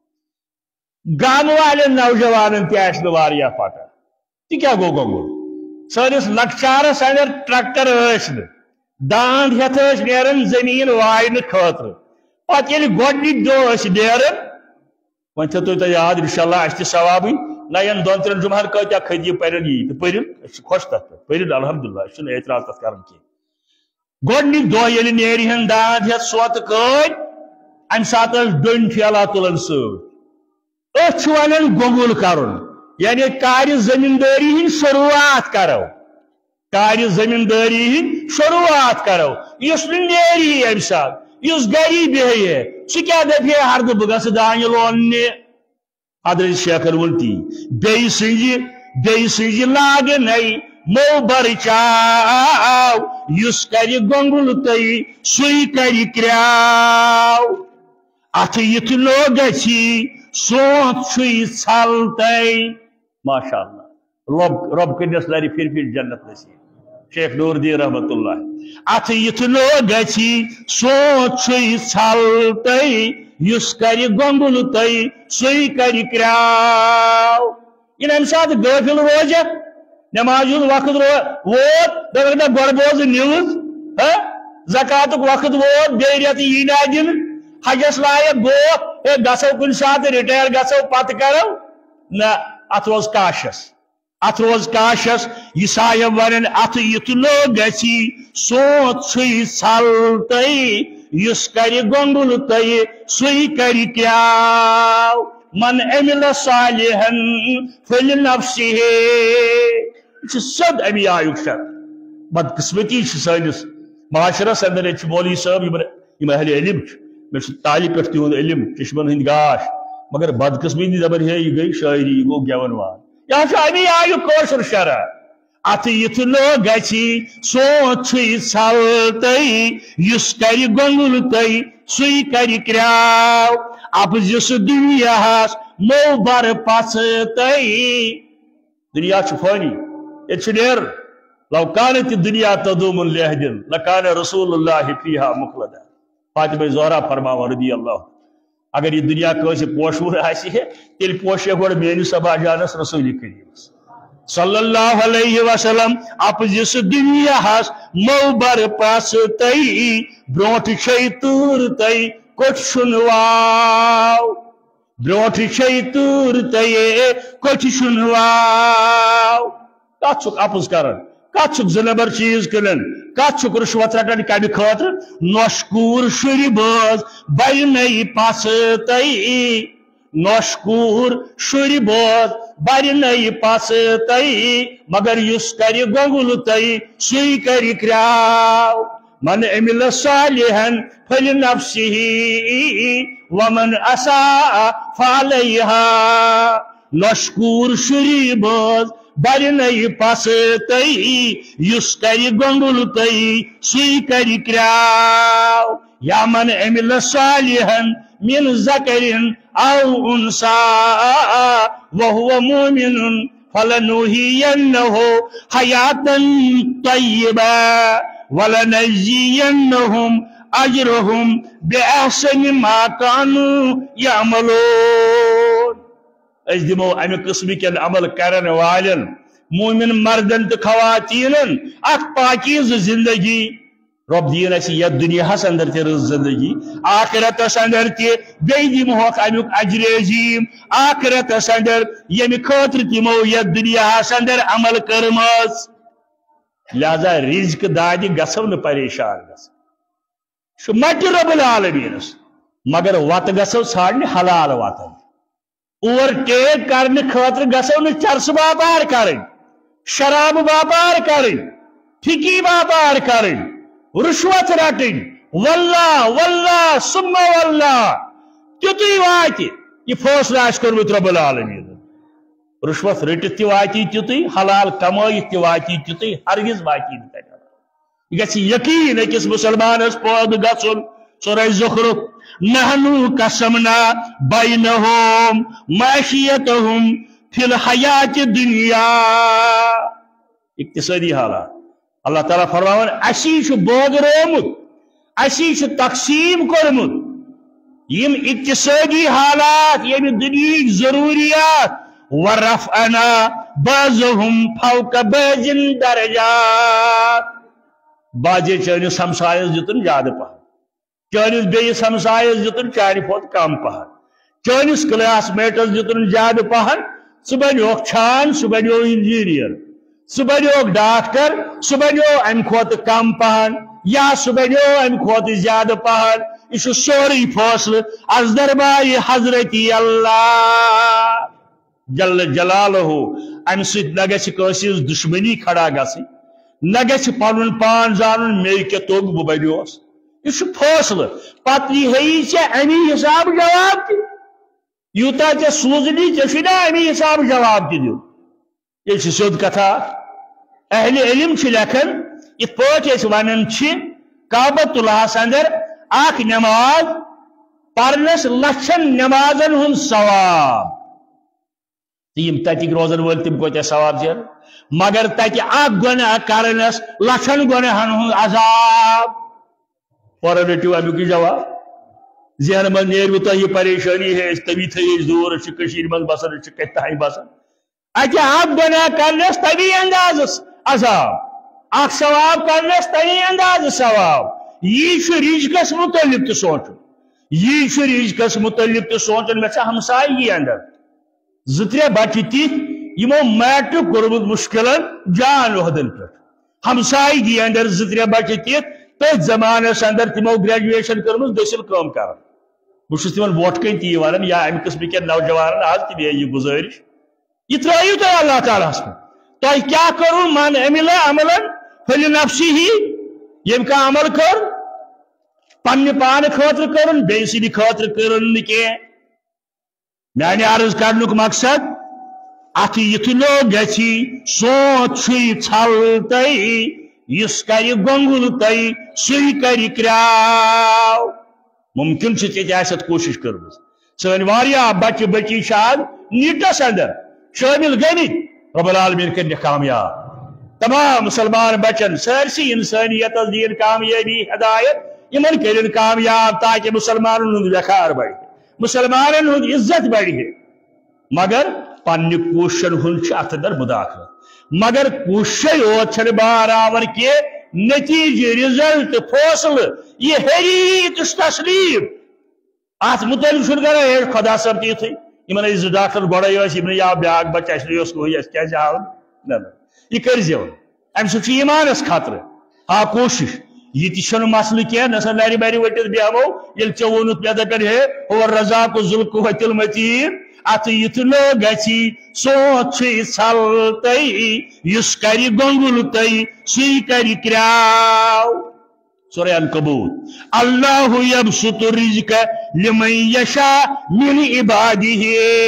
ہو گام والے نوجوانن تی آشن واریا پتہ تی کیا گو گنگل سانس لکچارس اندر ٹریکٹر ٲسۍ نہٕ داند ہیتھ ٲسۍ نیران زمین واینہٕ خٲطرٕ پتہٕ ییٚلہِ گۄڈنِکۍ دۄہ ٲسۍ نیران وۄنۍ تھٲیِو تُہۍ یاد انشاءاللہ اَسہِ تہِ ثوابٕے نہ ین دۄن ترٛٮ۪ن جُمعن کۭتیاہ کھٔتۍ پرن یی تہٕ پٔرِن أسۍ چھِ خۄش تتھ پٮ۪ٹھ پٔرِن الحمدللہ أسۍ چھِنہٕ اعتراض تتھ کران کینٛہہ گۄڈنِکۍ دۄہ ییٚلہِ نیرِ ہن داند ہیتھ سوتہٕ کٲڑۍ امہِ ساتہٕ ٲسۍ ڈوٚنۍ ٹھیلا تُلان سۭتۍ أسۍ چھِ ونان گۄنگُل کرُن یعنی کارِ زمیندٲری ہٕنٛدۍ شروعات کرو کارِ زمیندٲری ہٕنٛدۍ شروعات کرو یُس نہٕ نیری امہِ ساتہٕ یُس گری بیہہِ سُہ کیٛاہ دپہِ ہردٕ بہٕ گژھٕ دانہِ لوننہِ حضرت شیخن ووٚن تی بیٚیہِ سٕنٛزِ لاگہٕ نَے مو برچاو یُس کرِ گۄنگُل تۄہہِ سُے کرِ کرٛاو اتھ یِتھ نو گژھی سونت چھُے ژھل تۄہہِ ماشاء اللہ رب کٔرنس لرِ پھر پھر جنت نصیب شیخ نور الدین رحمت اللہ اتھ یِتھ نو گژھی سونت چھُے ژھل تۄہہِ یُس کرِ گۄنگُل تۄہہِ سُے کرِ کرٛاو ییٚلہِ امہِ ساتہٕ غٲفِل روزکھ نماز ہُنٛد وقت ووت دپکھ نہ گۄڈٕ بوز نِوٕز زکاتُک وقت ووت بیٚیہِ رٮ۪تہٕ یی نا دِنہٕ حجس لایق گوٚو ہے گژھو کُنہِ ساتہٕ رِٹایر گژھو پتہٕ کرو نہ اتھ روز کاشس یہ سایم ونن اتھ یُتھ نو گژھی سونت چھُے ژھل تۄہہِ یُس کرِ گۄنگُل تۄہہِ سُے کرِ کرٛاو من عمل صالحا فلنفسه یہ چھ سد امی آیُک شر بدقسمتی چھ سٲنِس معاشرس اندر ییٚتہِ چھُ مولوی صٲب یِم اہل علم چھِ مےٚ چھُ طالب پٮ۪ٹھ تِہُنٛد علم چشمن ہٕنٛدۍ گاش مگر بدقسمتی دپان ہے یہ گئی شاعری یہ گوٚو گٮ۪وَن وان یہ چھُ امی آیُک کٲشُر شرع ات یتلو گچھی سوچ چھل یس کر گنگل تئی سی کر کراو اپزس دنیا مو بر پس دنیا فانی یہ نیر لو كانت الدنيا تدوم لعهد لكان رسول الله فيها مخلدا فاطمہ زہرا فرماوا رضی اللہ اگر یہ دنیا کیسے پوشور آسی ہے تیل پوشے گوڑ میری سبا جانس رسول کریم صلی اللہ علیہ وسلم اپزس دنیا ہس مو بر پاس تئی بروٹ چھئی تور تئی کچھ سنواو بروٹ چھئی تور تئی کچھ سنواو کت چھک اپز کرن کت چھک زنبر چیز کنن کت چھک رشوت رٹن کمی خاطر نوشکور شری باز بل نئی پاس تئی نوشکور شری باز بل نئی پاس تئی مگر یس کری گنگل تئی سی کری کراو من عمل صالحا فلنفسه ومن اساء فعليها نوشکور شری باز بل نئی پاس تئی یس کری گنگل تئی سی کری کراو یا من عمل صالحا من ذکر او انسا وهو مؤمن فلنحيينه حیاتا طیبا ولنجزینهم اجرهم باحسن ما كانوا يعملون اس دمو امی قسم کن عمل کرن والن مومن مردن تو خواتین اک پاکیز زندگی رب دین اسی یا دنیا ہس اندر تی رز زندگی آخرت اس اندر تی بیدی محوق امیوک اجر عظیم آخرت اس اندر یمی خاطر تی مو یا دنیا ہس اندر عمل کرمز لہذا رزق دادی گسو ن پریشان گس شو مٹ رب العالمین مگر وات گسو ژھانڈنہِ حلال واتن اور ٹیک کرنے خاطر گسو ن چرس باپار کریں شراب باپار کریں ٹھیکی باپار کریں رشوت رٹیں واللہ واللہ ثم واللہ تیتی واتی یہ فیصلہ آس کورمت رب العالمین رشوت رٹت تہ واتی تیتی حلال کمائت تہ واتی تیتی ہرگز واتی نہ یہ گژھِ یقین أکِس مسلمانس پٲدٕ گژھُن سورہ زخرف نحنو قسمنا بینہم معیشیتہم فی الحیات الدنیا اقتصادی حالات اللہ تعالیٰ فرماون اسی چھ بوگرومت اسی چھ تقسیم کورمت یم اقتصادی حالات یم دنیا ضروریات ورفعنا بعضهم فوق بعض درجات باجے چانس ہمسایس دتن زیادہ پہن چانس بیس ہمسایس دتن چانہ کھوت کم پہن چانس کلاس میٹس دتن زیادہ پہن سہ بنیوک چھان سہ بنیو انجینئر سہ بنیوک ڈاکٹر سہ بنیو امہ کھوت کم پہن یا سہ بنیو امہ کھوت زیادہ پہن یہ سوری فاصلہ از دربار حضرت اللہ جل جلالہ امہ سۭتۍ نہ گژھِ کٲنٛسہِ ہٕنٛز دشمنی کھڑا گژھٕنۍ نہ گژھِ پنُن پان زانُن مے کیٛاہ توٚگ بہٕ بنیوس یہ فٲصلہٕ پتہٕ یی ژےٚ امی حساب جواب تہِ یوٗتاہ ژےٚ سوٗزنی ژےٚ چھُے نا امی حساب جواب تہِ دیُن یہِ چھِ سیوٚد کتھا اہل علم چھِ لیکھان یِتھ پٲٹھۍ أسۍ ونان چھِ کعبۃ اللہس اندر اکھ نماز پرنس لچھن نمازن ہُنٛد ثواب یم تتک روزن ول تم کوتہ ثواب زین مگر تتہ اکھ گناہ کرنس لچھن گناہن ہُنٛد عذاب اور رٹو امیک جواب ذہن من نیرو تہ یہ پریشانی ہے تبھی تھی دور کشیر من بسان کتائی بسان اتہ اکھ گناہ کرنس تبھی انداز عذاب اکھ ثواب کرنس تبھی انداز ثواب یہ رزقس متعلق تہ سوچن یہ رزقس متعلق تہ سوچن مے ہمسائی اندر زترے بچہ تیت یمو میٹرک کورمت مشکلن جان عہدن پہ ہمسائی اندر زترے بچہ تیت تھی زمانس اندر تمو گریجویشن کرم دٔسِل کٲم کران بہٕ تمن ووٹ کن تی ونان یا امہ قسم کٮ۪ن نوجوانن آز تہ یہ گزارش یہ ترٲیِو تُہۍ اللہ تعالیٰ ہس پہ تۄہہِ کیٛاہ کوٚروٕ من عمل عملا فلنفسہ یم کا عمل کر پنہ پان خاطر کرن بیٚیہِ سٕنٛدِ خاطر کرن نہٕ کینٛہہ میانہ عرض کرنُک مقصد ات یتلو گچھی سوت چھ چھل تئی یس کر گنگل تئی سی کر کراو ممکن ات کوشش کرم سن بچہ بچی شاد نیٹس اندر شامل گمت رب العالمین کر کامیاب تمام مسلمان بچن سرسی انسانیت دین کامیابی ہدایت ان کرن کامیاب تاکہ مسلمانن ہند وقار بڑھ مسلمانن ہند عزت بڑھ مگر پنہ کوششن ہند ات اندر مداخلت مگر کوشش یوت بارآور کی نتیجہ رزلٹ فیصلہ یہ حریت تسلیم ات متعلق کر خدا صاحب تیتھے ان زٕ ڈاکٹر گوڑے یا بیاکھ بچہ اس آو نہ یہ کر زیون ام سہ ایمانس خطرہ ہا کوشش یہ تہ مسئلہ کی نسا لرِ بر وٹس بیہمو یل ے وونت مے دپن ہے ہو رزاق ذوالقوۃ المتین ات یتلو گچھی سوت چھ چھل تئی یس کر گنگل تئی سی کر کراو سورہ عنکبوت اللہ یبسط الرزق لمن یشاء من عباده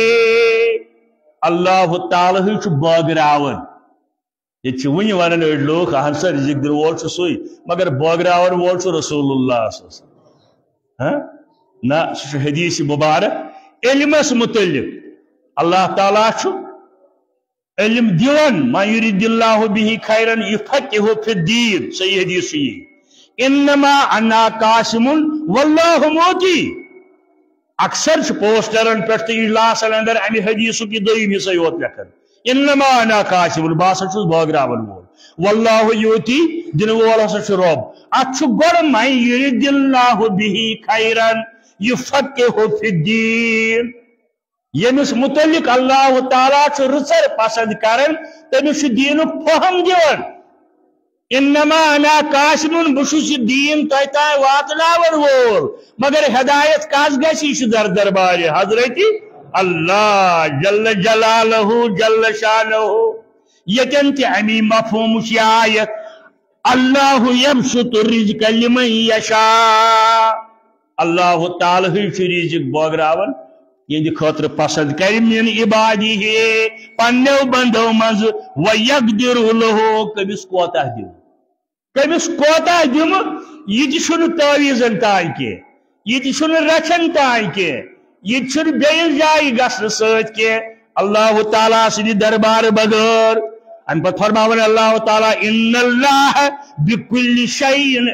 اللہ تعالی چھ بٲگراون یہ ون ونان اڑ لوگ اہن سا رزق دن وول سی مگر بٲگراون وول رسول اللہ صلی اللہ علیہ وسلم نا سہ حدیث مبارک علمس متعلق اللہ تعالیٰ علم دیون ما یرید اللہ به خیرا یفقہہ فی الدین صحیح حدیث انما انا قاسم واللہ موتی اکثر پوسٹرن پہ اجلاسن اندر امہ حدیث کی دویم حصہ یوت لکھن انما انا قاسم باسا چھس بٲگراون وول واللہ یوتی دن وول ہسا چھ رب ات گوڑ من یرید اللہ به خیرا یفقہہ فی الدین یمس متعلق اللہ تعالیٰ رچر پسند کرن تمس دین فہم دیون انما انا قاسم بشس دین تہ تائیں واتناون وول مگر ہدایت کس گسی در دربار حضرت اللہ جل جلالہ جل شانہ یتن تہ امی مفہوم آیت اللہ یبسط الرزق لمن یشاء اللہ تعالی رزق بٲگراون یہند خاطر پسند کر من عبادہ پنو بندو مز ویقدر لہو کمس کوتاہ دم کمس کوتاہ دم یہ تعویزن تان کی یہ رچن تان کی یہ بیس جائیں گھن ست کی اللہ تعالیٰ سند دربار بغیر ام پتہ فرماون اللہ تعالیٰ ان اللہ بکل شیء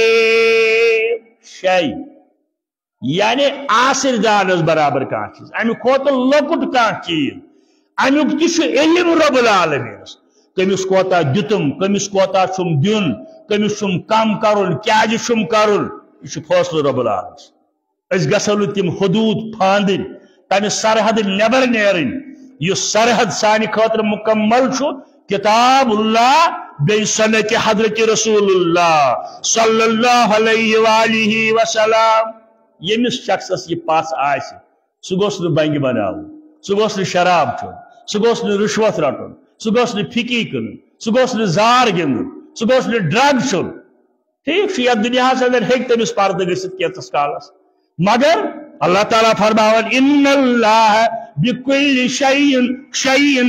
علیم شیء یعنی آسر دانس برابر کان چیز امی کھوتہ لکٹ کان چیز امیک تہ علم رب العالمین کمس کوتاہ دتم کمس کوتاہ چھم دین کمس چھم کم کرن کیاز چھم کرن یہ فیصلہ رب العالمین اس گژھو نہ تم حدود پھاندن تمہ سرحد نبر نیرن یہ سرحد سانہ خاطر مکمل چھ کتاب اللہ بی سنت حضرت رسول اللہ صلی اللہ علیہ وآلہ وسلم یمس شخصس یہ پاس آس سہ گوس بنگ بناون سہ گوس شراب چون سہ گوس رشوت رٹن سہ گوس پھکی کن سہ گوس زار گندن سہ گوس ڈرگ چون ٹھیک یتھ دنیا اندر ہیک تمس پردہ گھت کینتس کالس مگر اللہ تعالیٰ فرماون ان اللہ بکل شیء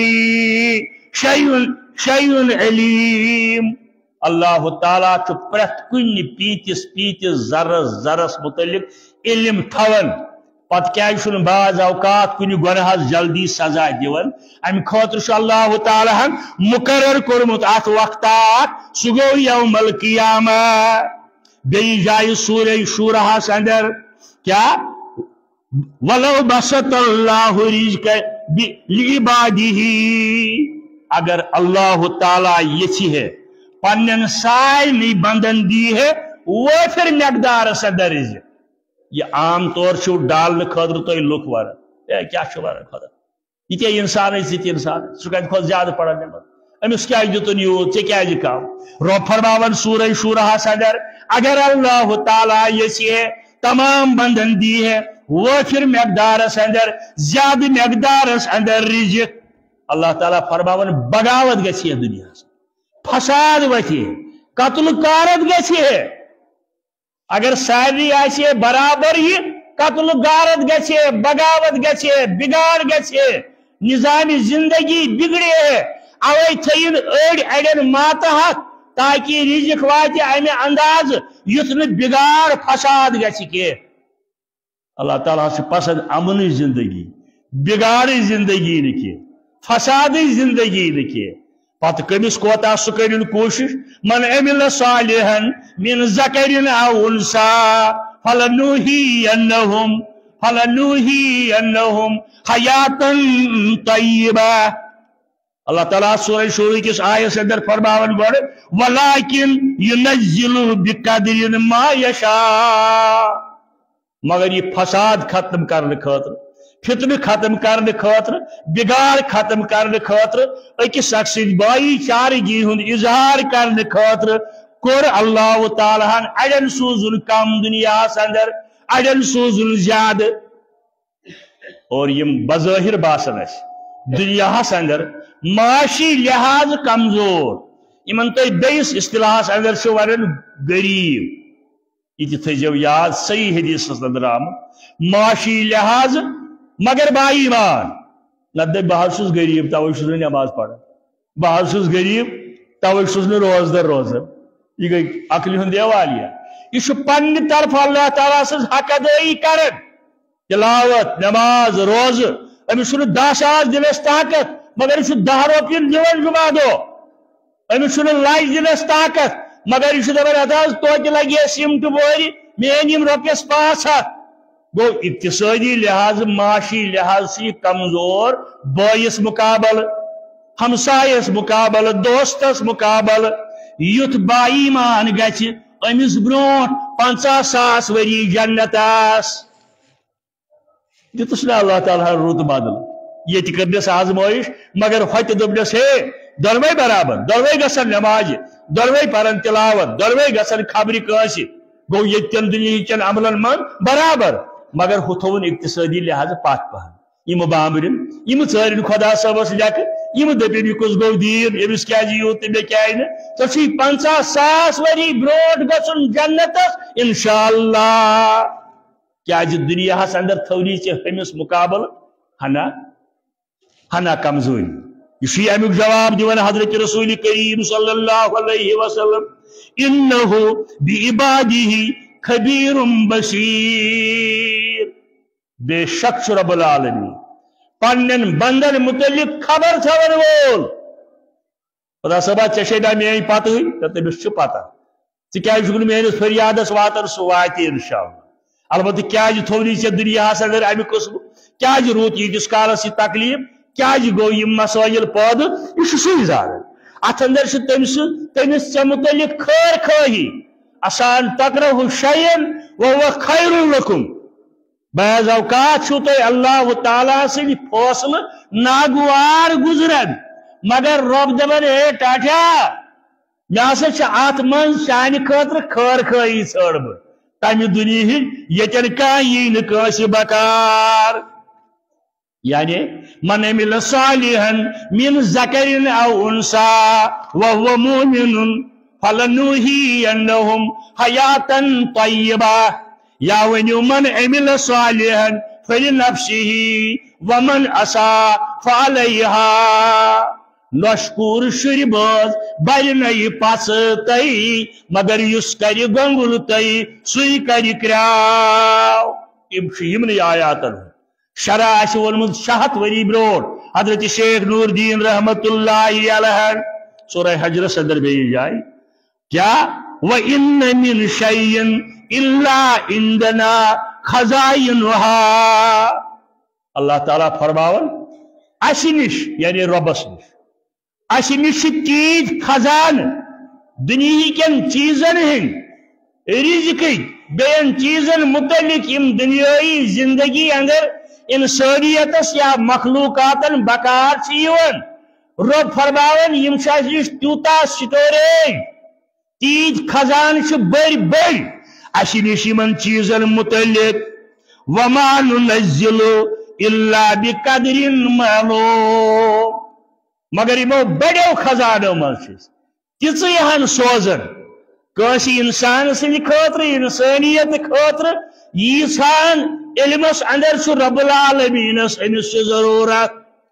علیم اللہ تعالیٰ پریت کن پیتس ذرس متعلق علم تھون پتہ کیاز بعض اوقات کن گناہس جلدی سزا دیون ام خاطر اللہ تعالیٰ مقرر کورمت ات وقتات سہ گو یوم القیامہ بیس جائے سورہ شورہس اندر کیا ولو بسط اللہ رزق لعبادہ اگر اللہ تعالیٰ یچھی ہے پنن سارے بندن دی ہے وافر مقدار اندر رزق یہ عام طور ڈالنے خاطر تھی لک ورن کیا خدا یہ انسان انسان سہ کت کھت زیادہ پڑھن امس کیا دتن یوت ژےٚ کم رب فرماون سورہ شورہس اندر اگر اللہ تعالیٰ یچھی ہے تمام بندن دی ہے وافر مقدارس اندر زیادہ مقدارس اندر رزق اللہ تعالیٰ فرماون بغاوت گژھِ دنیا فساد وتھِ قتل غارت گژھِ اگر سارے آسہِ برابر یہ قتل غارت گژھِ بغاوت گژھِ بگاڑ گژھِ نظام زندگی بگڑے اوے تھین اڑ اڑین ماتحت تاکہ رزق وات امہ انداز یت بگاڑ فساد گھے اللہ تعالیٰ سے پسند امن زندگی بگاڑ زندگی نکی فساد زندگی نکی پتہ کمس کوتا سہ کرن کوشش من عمل صالحا من ذکر او انثى فلنحيينهم حیاتا طیبہ اللہ تعالیٰ سورہ شورى کس آیت اندر فرماون گوڑ ولیکن ینزل بقدر ما یشاء مگر یہ فساد ختم کرنے خاطر فتنہ ختم کرنے خاطر بگاڑ ختم کرنے خاطر اکس اکس بائی چارگی ہند اظہار کرنے خاطر کور اللہ تعالیٰ اڑین سوزن کم دنیا اندر اڑین سوزن زیادہ اور یم بظاہر باسن اس دنیا اندر معاشی لحاظ کمزور یمن تو بیس اصطلاح اندر سے ون غریب یہ تھو یاد صحیح حدیث اندر آمت معاشی لحاظ مگر با ایمان نہ بہ غریب توے چھس نماز پڑھان بہ غریب توے چھس روزدر روزان یہ گئی عقل ہند دیوالیہ یہ پنہ طرف اللہ تعالیٰ سن حق ادائی کرن تلاوت نماز روز امس 10 ساس دنس طاقت مگر یہ 10 روپیے دون جمعہ دو امس لچ دنس طاقت مگر یہ دپان توتہ لگے سمٹ بوری مین یم رۄپیس 500 گو اقتصادی لحاظ معاشی لحاظ سے کمزور بٲیس مقابل ہمسایس مقابل دوستس مقابل یُتھ با ایمان گژھِ امس برونٹھ 50 ساس وری جنت آس دتس نا اللہ تعالیٰ رُت بدل یہ کرنس آزمائش مگر ہوتہ دوٚپنس ہے دۄنوے برابر دۄنوے گژھن نماز دۄنوے پرن تلاوت دۄنوے گژھن خبر کٲنٛسہِ گو ییٚتٮ۪ن دُنیہٕکٮ۪ن عملن منٛز برابر مگر ہُہ تھوُن اقتصادی لحاظ پتھ پہن یم بامبرن یم ژٲرِن خدا صٲبس لیکھٕ یم دپن یہ کُس گوٚو دیٖن أمِس کیٛازِ یوٗت تہٕ مےٚ کیٛازِ نہٕ ژےٚ چھُے 50 ساس ؤری برونٛٹھ گژھُن جنتس انشاءاللہ کیٛازِ دُنیاہس اندر تھونی ژےٚ ہُمِس مقابل ہنا کمزوری یہ امیک جواب دِوان حضرت رسول کریم صلی اللہ علیہ وسلم انہ بعبادہ خبیر بصیر بے شک رب العالمین پنن بندن متعلق خبر تھون وول خدا صبح ژےٚ میٲنۍ پتہٕ تہٕ تٔمِس چھُ پتہ ژٕ کیٛازِ چھُکھ نہٕ میٲنِس فریادس واتان سُہ واتہِ انشاءاللہ البتہ کیٛازِ تھونی ژےٚ دُنیاہس اندر امہِ قٕسمہٕ کیٛازِ روٗد ییٖتِس کالس یہِ تکلیٖف کیٛازِ گوٚو یِم مسٲیل پٲدٕ یہِ چھُ سُے زانان اتھ اندر چھُ تٔمِس ژےٚ متعلق خٲر خٲہی آسان تکرہُ شیئن وہو خیر لکم بعض اوقات چھو تۄہہِ اللہ تعالیٰ سٕنٛدۍ فٲصلہٕ ناگوار گُزران مگر رۄب دپان ہے ٹاٹھیا مےٚ ہسا چھِ اتھ منٛز چانہِ خٲطرٕ خٲر خٲہی ژھٲنڈمٕژ تمہِ دُنیہٕچ ییٚتٮ۪ن کانٛہہ یی نہٕ کٲنٛسہِ بکار یعنی من عمل صالحا من ذکر او انثى وهو مؤمن فلنحيينهم حیاتا طیبہ یا ونیو من عمل صالحا فلنفسه ومن اساء فعليها نشکور شُرۍ بٲژ بَرِ نہٕ یہِ پژھٕ تۄہہِ مگر یُس کرِ گۄنگُل تۄہہِ سُے کرِ کرٛاو یِم چھِ یِمنٕے آیاتن شرع آسہِ ووٚنمُت 100 ؤری برونٛٹھ حضرت شیخ نور الدین رحمت اللہ علیہ سورہ حجرس اندر بیٚیہِ جایہِ کیا وَإِنَّ مِن شَيْءٍ إِلَّا عِندَنَا خَزَائِنُهَا اللہ تعالیٰ فرماون اَسہِ نِش یعنی رۄبس نِش اَسہِ نِش چھِ تیٖتۍ خزانہٕ دُنیہٕکٮ۪ن چیٖزن ہٕنٛدۍ رِزقٕکۍ بیٚین چیٖزن متعلق یِم دُنیٲیی زندگی اندر انسانیتس یا مخلوقاتن بکار چھِ یِوان رۄب فرماون یِم چھِ اَسہِ نِش تیوٗتاہ سٹوریج تیٖتۍ خزانہٕ چھِ بٔڑۍ بٔڑۍ اَسہِ نِش یِمن چیٖزن متعلق وما نُنزِّلُ إِلَّا بِقَدْرٍ مَعْلُومٍ مگر یِمو بڑیو خزانو منٛز چھِ تِژٕے ہن سوزان کٲنٛسہِ انسان سٕنٛدِ خٲطرٕ انسٲنیت خٲطرٕ ییٖژ ہن علمس اندر چھُ رب العالمیٖنس أمِس چھِ ضروٗرت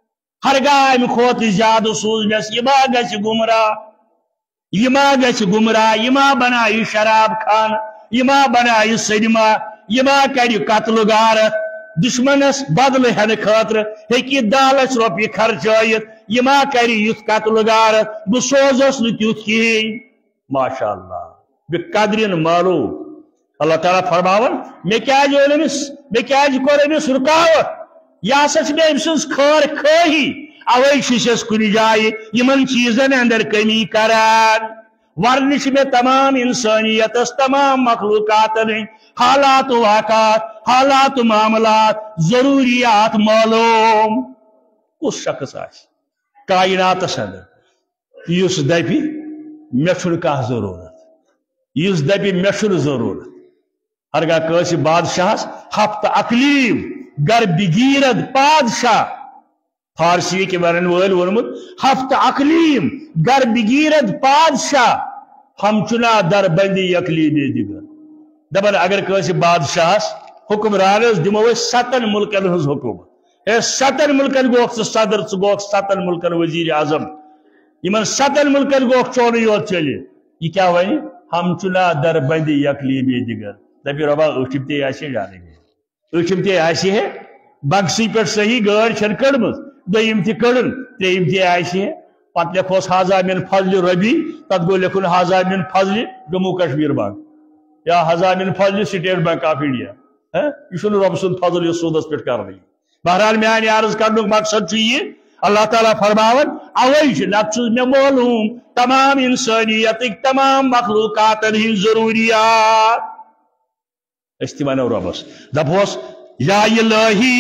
ہرگاہ امہ کھوت زیادہ سوزنس یہ ما گژھِ گمراہ یہ ما گژھِ گمراہ یہ ما بنایہِ شراب خان یہ ما بنایہِ سنما یہ ما کرِ قتل غارت دشمنس بدل ہینہ خاطر ہیکہ 10 لچھ روپیہ خرچائیت یہ ما کرِ یُتھ قتل غارت بہ سوزس نہ تیُتھ کہین ماشاء اللہ بقدر معلوم اللہ تعالیٰ فرماون مے کیازِ اون أمس مے کیازِ کوٚر أمس رکاوٹ یہ ہسا چھ مے أمۍ سٕنٛز خٲر خٲہی اوے چھُسس کُنہِ جایہِ یمن چیزن اندر کمی کران ورنہ چھ مے تمام انسانیتس تمام مخلوقاتن حالات واقعات حالات معاملات ضروریات معلوم کس شخص آس کائناتس اندر یس دپہ مے چھُنہٕ کانٛہہ ضرورت یس دپہ مے چھُنہٕ ضرورت ہرگاہ کٲنٛسہِ بادشاہس ہفتہ اقلیٖم گر بگیرد بادشاہ فارسی کے ونن وٲلۍ ووٚنمُت ہفتہ اقلیٖم گر بگیرد بادشاہ ہم چنا در بندی اقلیٖمی دِگر دپان اگر کٲنٛسہِ بادشاہس حکمرانس دمو أسۍ 7 ملکن ہٕنٛز حکومت 7 ملکن گوکھ ژٕ صدر ژٕ گوکھ 7 ملکن وزیر اعظم یمن 7 ملکن گوکھ چونٕے یوت چلہِ یہ کیا ونہِ ہم چنا در بندی اقلیٖمی دِگر دپہِ رۄبا أچھِم تے آسہِ جانے أچھِم تے آسہِ ہے بگسٕے پٮ۪ٹھ صحیح گٲڑۍ چھَنہٕ کٔڑمٕژ دوٚیِم تہِ کٔڑٕن ترٛیٚیِم تہِ آسہِ ہے پتہٕ لیکھوس حاضہ من فضل ربی تتھ گوٚو لیکھُن حاضہ من فضل جموں کشمیر بنک یا حاضہ من فضل سٹیٹ بینک آف انڈیا یہ چھُنہٕ رۄبہٕ سُنٛد فضل یُس سوٗدس پٮ۪ٹھ کرنٕے بہرحال میانہِ عرض کرنُک مقصد چھُ یہِ اللہ تعالیٰ فرماون اوے چھُ نتہٕ چھُ مےٚ معلوٗم تمام انسانیتٕکۍ تمام مخلوقاتن ہٕنٛدۍ ضروٗریات أسۍ تہِ ونو رۄبس دپہوس یا الہی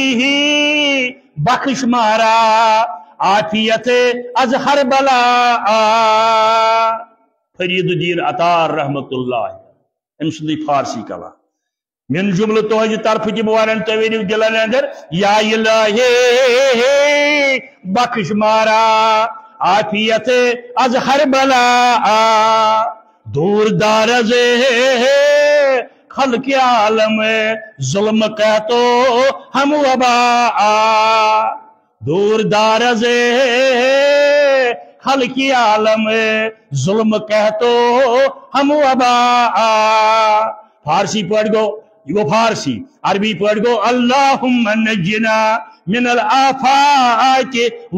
بخش مارا عافیت از ہر بلا فرید الدین عطار رحمت اللہ ام سندی فارسی کلام من جملہ تہذ طرف تہ ونان تُہۍ ؤنِو دلن اندر یا الہی بخش مارا عافیت از ہر بلا دور دارز خلق عالم ظلم کہ تو ہم وبا دور دارز خلق عالم ظلم کہ تو ہم وبا فارسی پڑھ گو یہ گو فارسی عربی پڑھ گو اللہم نجنا من الآفات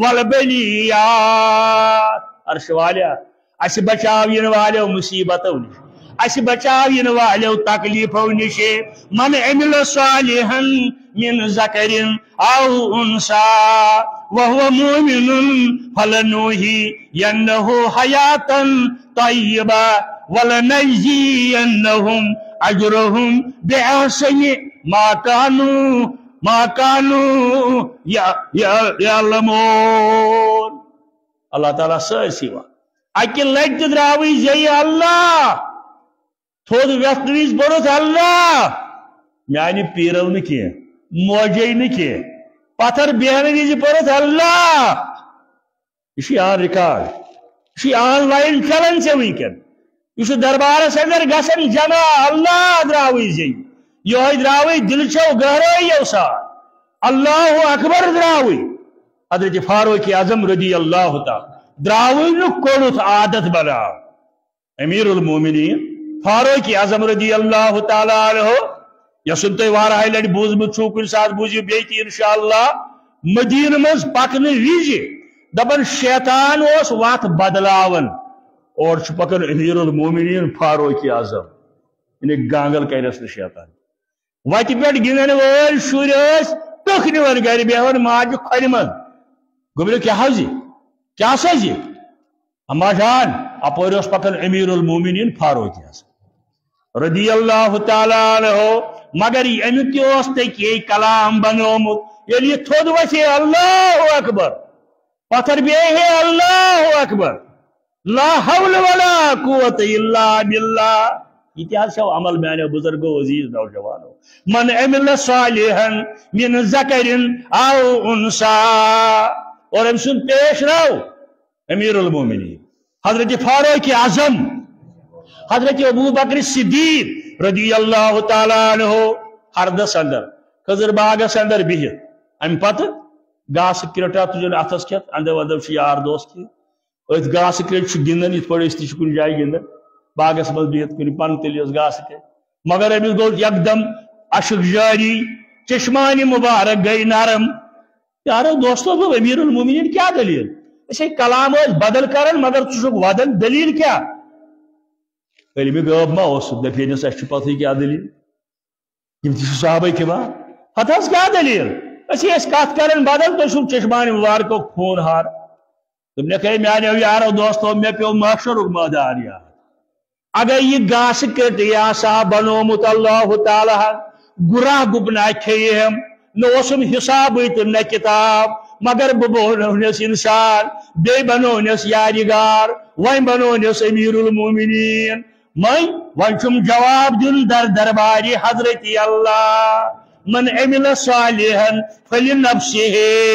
والبلیات عرش والیا اس بچاو ین والو مصیبتوں نش اس بچاو ین والو تکلیفوں نش من عمل صالحا من ذکر او انثى وهو مؤمن فلنحيينه حياة طيبة ولنجزينهم اجرهم باحسن ما كانوا يعلمون اللہ تعالیٰ سٲرسٕے وَن اکہِ لٹہِ تہِ درٛاوٕے زیٚیہِ اللہ تھوٚد ویٚتھنہٕ وِزِ پوٚرُتھ اللہ میانہِ پیٖرو نہٕ کینٛہہ موجے نہٕ کینٛہہ پتھر بیہنہٕ وِزِ پوٚرُتھ اللہ یہِ چھُ آن رِکاڈ یہِ چھُ آن لایِن چلان ژےٚ وٕنکٮ۪ن یہِ چھُ دربارس اندر گژھان جمع اللہ درٛاوٕے زیٚیہِ یِہوٚے درٛاوٕے دِلچو گہرٲیو سان اللہ اکبر درٛاوٕے حضرت فاروق اعظم رضی اللہ تعالیٰ درٛاوٕے نہٕ کوٚڑُتھ عادت بناو امیر المومنین فاروق اعظم رضی اللہ تعالیٰ عنہ یسن تُہۍ واریاہہِ لٹہِ بوٗزمُت چھُو کُنہِ ساتہٕ بوٗزِو بیٚیہِ تہِ انشاءاللہ مدیٖنہٕ منٛز پکنہٕ وِزِ دپان شیطان اوس وتھ بدلاوان اور چھُ پکان امیر المومنین فاروق اعظم یعنی گانگل کرس نہٕ شیطان وتہِ پٮ۪ٹھ گِنٛدن وٲلۍ شُرۍ ٲسۍ ٹٕکھ نِوان گرِ بیہوان ماجہِ کھۄرِ منٛز گوٚبرِ کیٛاہ حظ یہِ کیٛاہ سا یہِ اما جان اپٲرۍ اوس پکان امیر المومنین فاروق اعظم رضی اللہ تعالیٰ عنہ مگر امیُک تہِ اوس تٔکیے کلام بنومُت ییٚلہِ یہِ تھوٚد وسے اللہ اکبر پتھر بیہے اللہ اکبر لا حول ولا قوت الا باللہ یہ تہِ حظ چھو عمل میانیو بزرگو عزیز نوجوانو من عمل صالحا من ذکر او انثى اور ام سن پیش رو امیر المومنین حضرت فاروق اعظم حضرت ابو بکر صدیق رضی اللہ تعالیٰ عنہ ہردس اندر خضر باغس اندر بہت ام پتہ گاس کرٹا تجن اتس کھت اندو ودو یار دوست کی ات گاس کرٹ گندن ات پہ تہ کن جائیں گندن باغس مز بہت کن پن تلس گاس کرٹ مگر امس گو یکدم اشک جاری چشمان مبارک گئی نرم یارو دوستو گو امیر المومنین کیا دلیل اسے کلام بدل کرن مگر ٹھک ودن دلیل کیا علم غیب ما اس دپینس اس پتہ کیا دلیل یم تہ صحابہ کرام ہتس کیا دلیل اسی اس کات کرن بدل تو چھک چشمان مبارک خون ہار تم نے کہے میانو یارو دوستو مے پیو محشر میدان یار اگر یہ گاس کٹ یا سا بنومت اللہ تعالی گراہ گبنا کھیم نوسم حساب تم نہ کتاب مگر بنونس انسان بے بنونس یارگار وین بنونس امیر المومنین وین چم جواب دن در دربار حضرت اللہ من عمل صالحا فلنفسه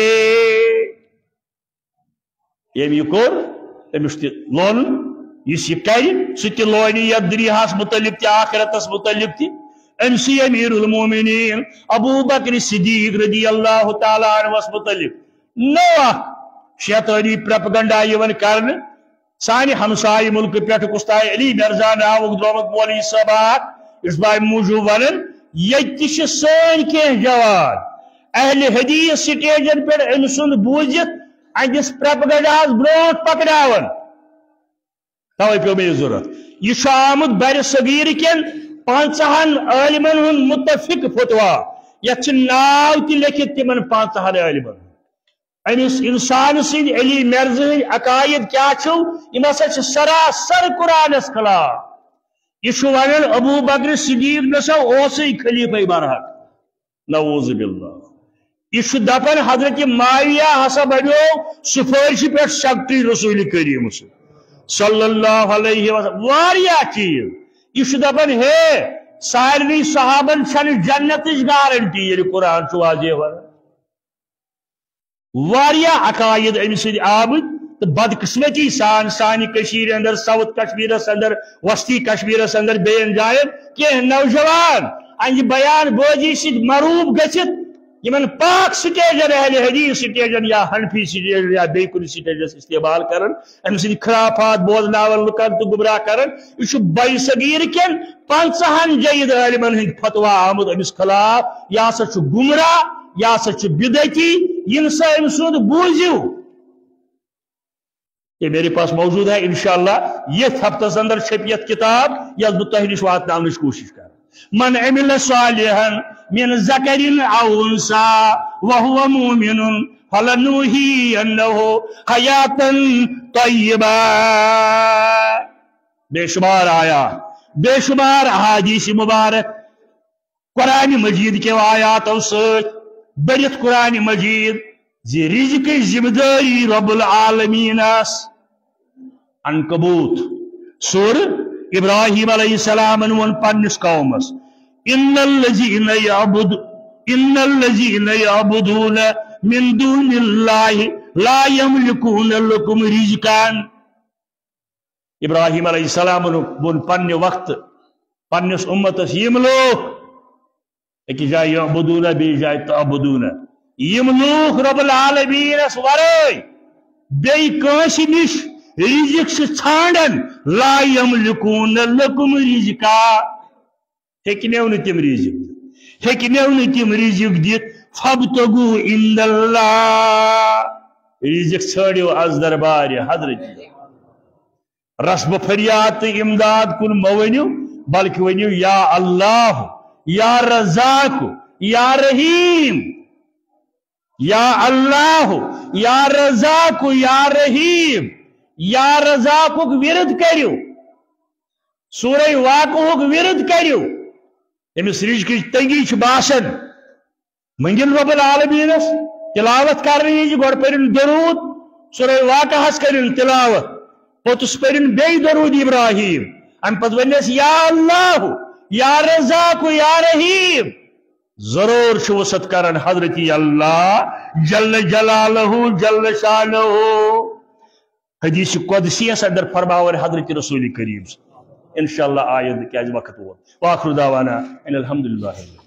یم یہ کور امس تہ لون اس یہ کر سہ لونی یتھ دنیاس متعلق تہ آخرتس متعلق تہ امسی امیر المومنین ابو بکر صدیق رضی اللہ تعالی عنہ متعلق نو شیطانی پروپیگنڈا یون کرنے سانہ ہمسائے ملک پہ کستائے علی مرزا ناوک درمت مولوی صاحب اس بائے موجود ون یہ سن کی جوان اہل حدیث سٹیجن پہ ام سند بوزت اہس پروپیگنڈاس برو پکناون توے پیو مے ضرورت یہ آمت بر صغیر کن 50 عالمن ہند متفق فتوا یت ناو تہ لکھت تمن 50 عالمن امس انسان سند علی مرزا عقائد کیا یم ہسا سراسر قرآنس خلاف یہ ون ابو بکر صدیق نسا اوسے خلیفہ برحق نعوذ باللہ یہ دپن حضرت معاویہ ہسا بنو سفارش پہ سیکٹری رسول کریم صلی اللہ علیہ وسلم واریاہ چیز یہ دپن ہے سارے صحابن چھن جنت گارنٹی یل قرآن واضح ون واریاہ عقائد ام سد آمت تو بدقسمتی سان سانہ کشیر اندر ساؤتھ کشمیرس اندر وسطی کشمیرس اندر بین جائن کہ نوجوان انج بیان بوزی سد مروب گھت یمن پاک سٹیجن اہل حدیث سٹیجن یا حنفی سٹیجن یا بی کن سٹیجس استعمال کرن ام سد خرافات بوزناون لکن تو گمراہ کرن یہ بے صغیر کن 50 جید عالمن ہند فتوا آمد امس خلاف یا سا گمراہ یا سا بدعتی ین سا ام سند بوزیو یہ میرے پاس موجود ہے انشاءاللہ یہ ہفتس اندر چھپیت کتاب یا بہ نش واتن کوشش کر من عمل صالحا من ذکر او انثى وهو مؤمن فلنحيينه حیاتا طیبہ بے شمار آیات بے شمار احادیث مبارک قرآن مجید کے آیاتوں ست برت قرآن مجید زی رزق ذمہ داری رب العالمین عنکبوت سور ابراہیم علیہ السلام ون پنس قومس ان الذین یعبدون من دون اللہ لا یملکون لکم رزقا ابراہیم علیہ السلام ون پنہ وقت پنس امتس یم لوگ ایک جائے یعبدون بی جائے تعبدون یم لوگ رب العالمین ورائے بی کنس نش رزق سے ژھانڈن لا یملکون لکم رزقا ہیکنو نہ تم رزق ہیکنو نہ تم رزق دت فابتغوا عند اللہ رزق ژھانڈو از دربار حضرت رسم فریاد تو امداد کن مونیو بلکہ ونیو یا اللہ یا رزاق یا رحیم یا اللہ یا رزاق یا رحیم یا رزاق ورد کرو سورہ واقعہ ورد کرو امس رزق تنگی باسن منگن رب العالمین تلاوت کرنے گوڑ پرن درود سورہ واقعہ کرن تلاوت پوتس پرن بی درود ابراہیم ام پت ونس یا اللہ یا رزاق یا رحیم ضرور وسط کرن حضرت اللہ جل جلالہ جل شانہ حدیث قدسی اندر فرماور حضرت رسول کریم انشاءاللہ آیت کیا وقت وآخر دعوانا ان الحمدللہ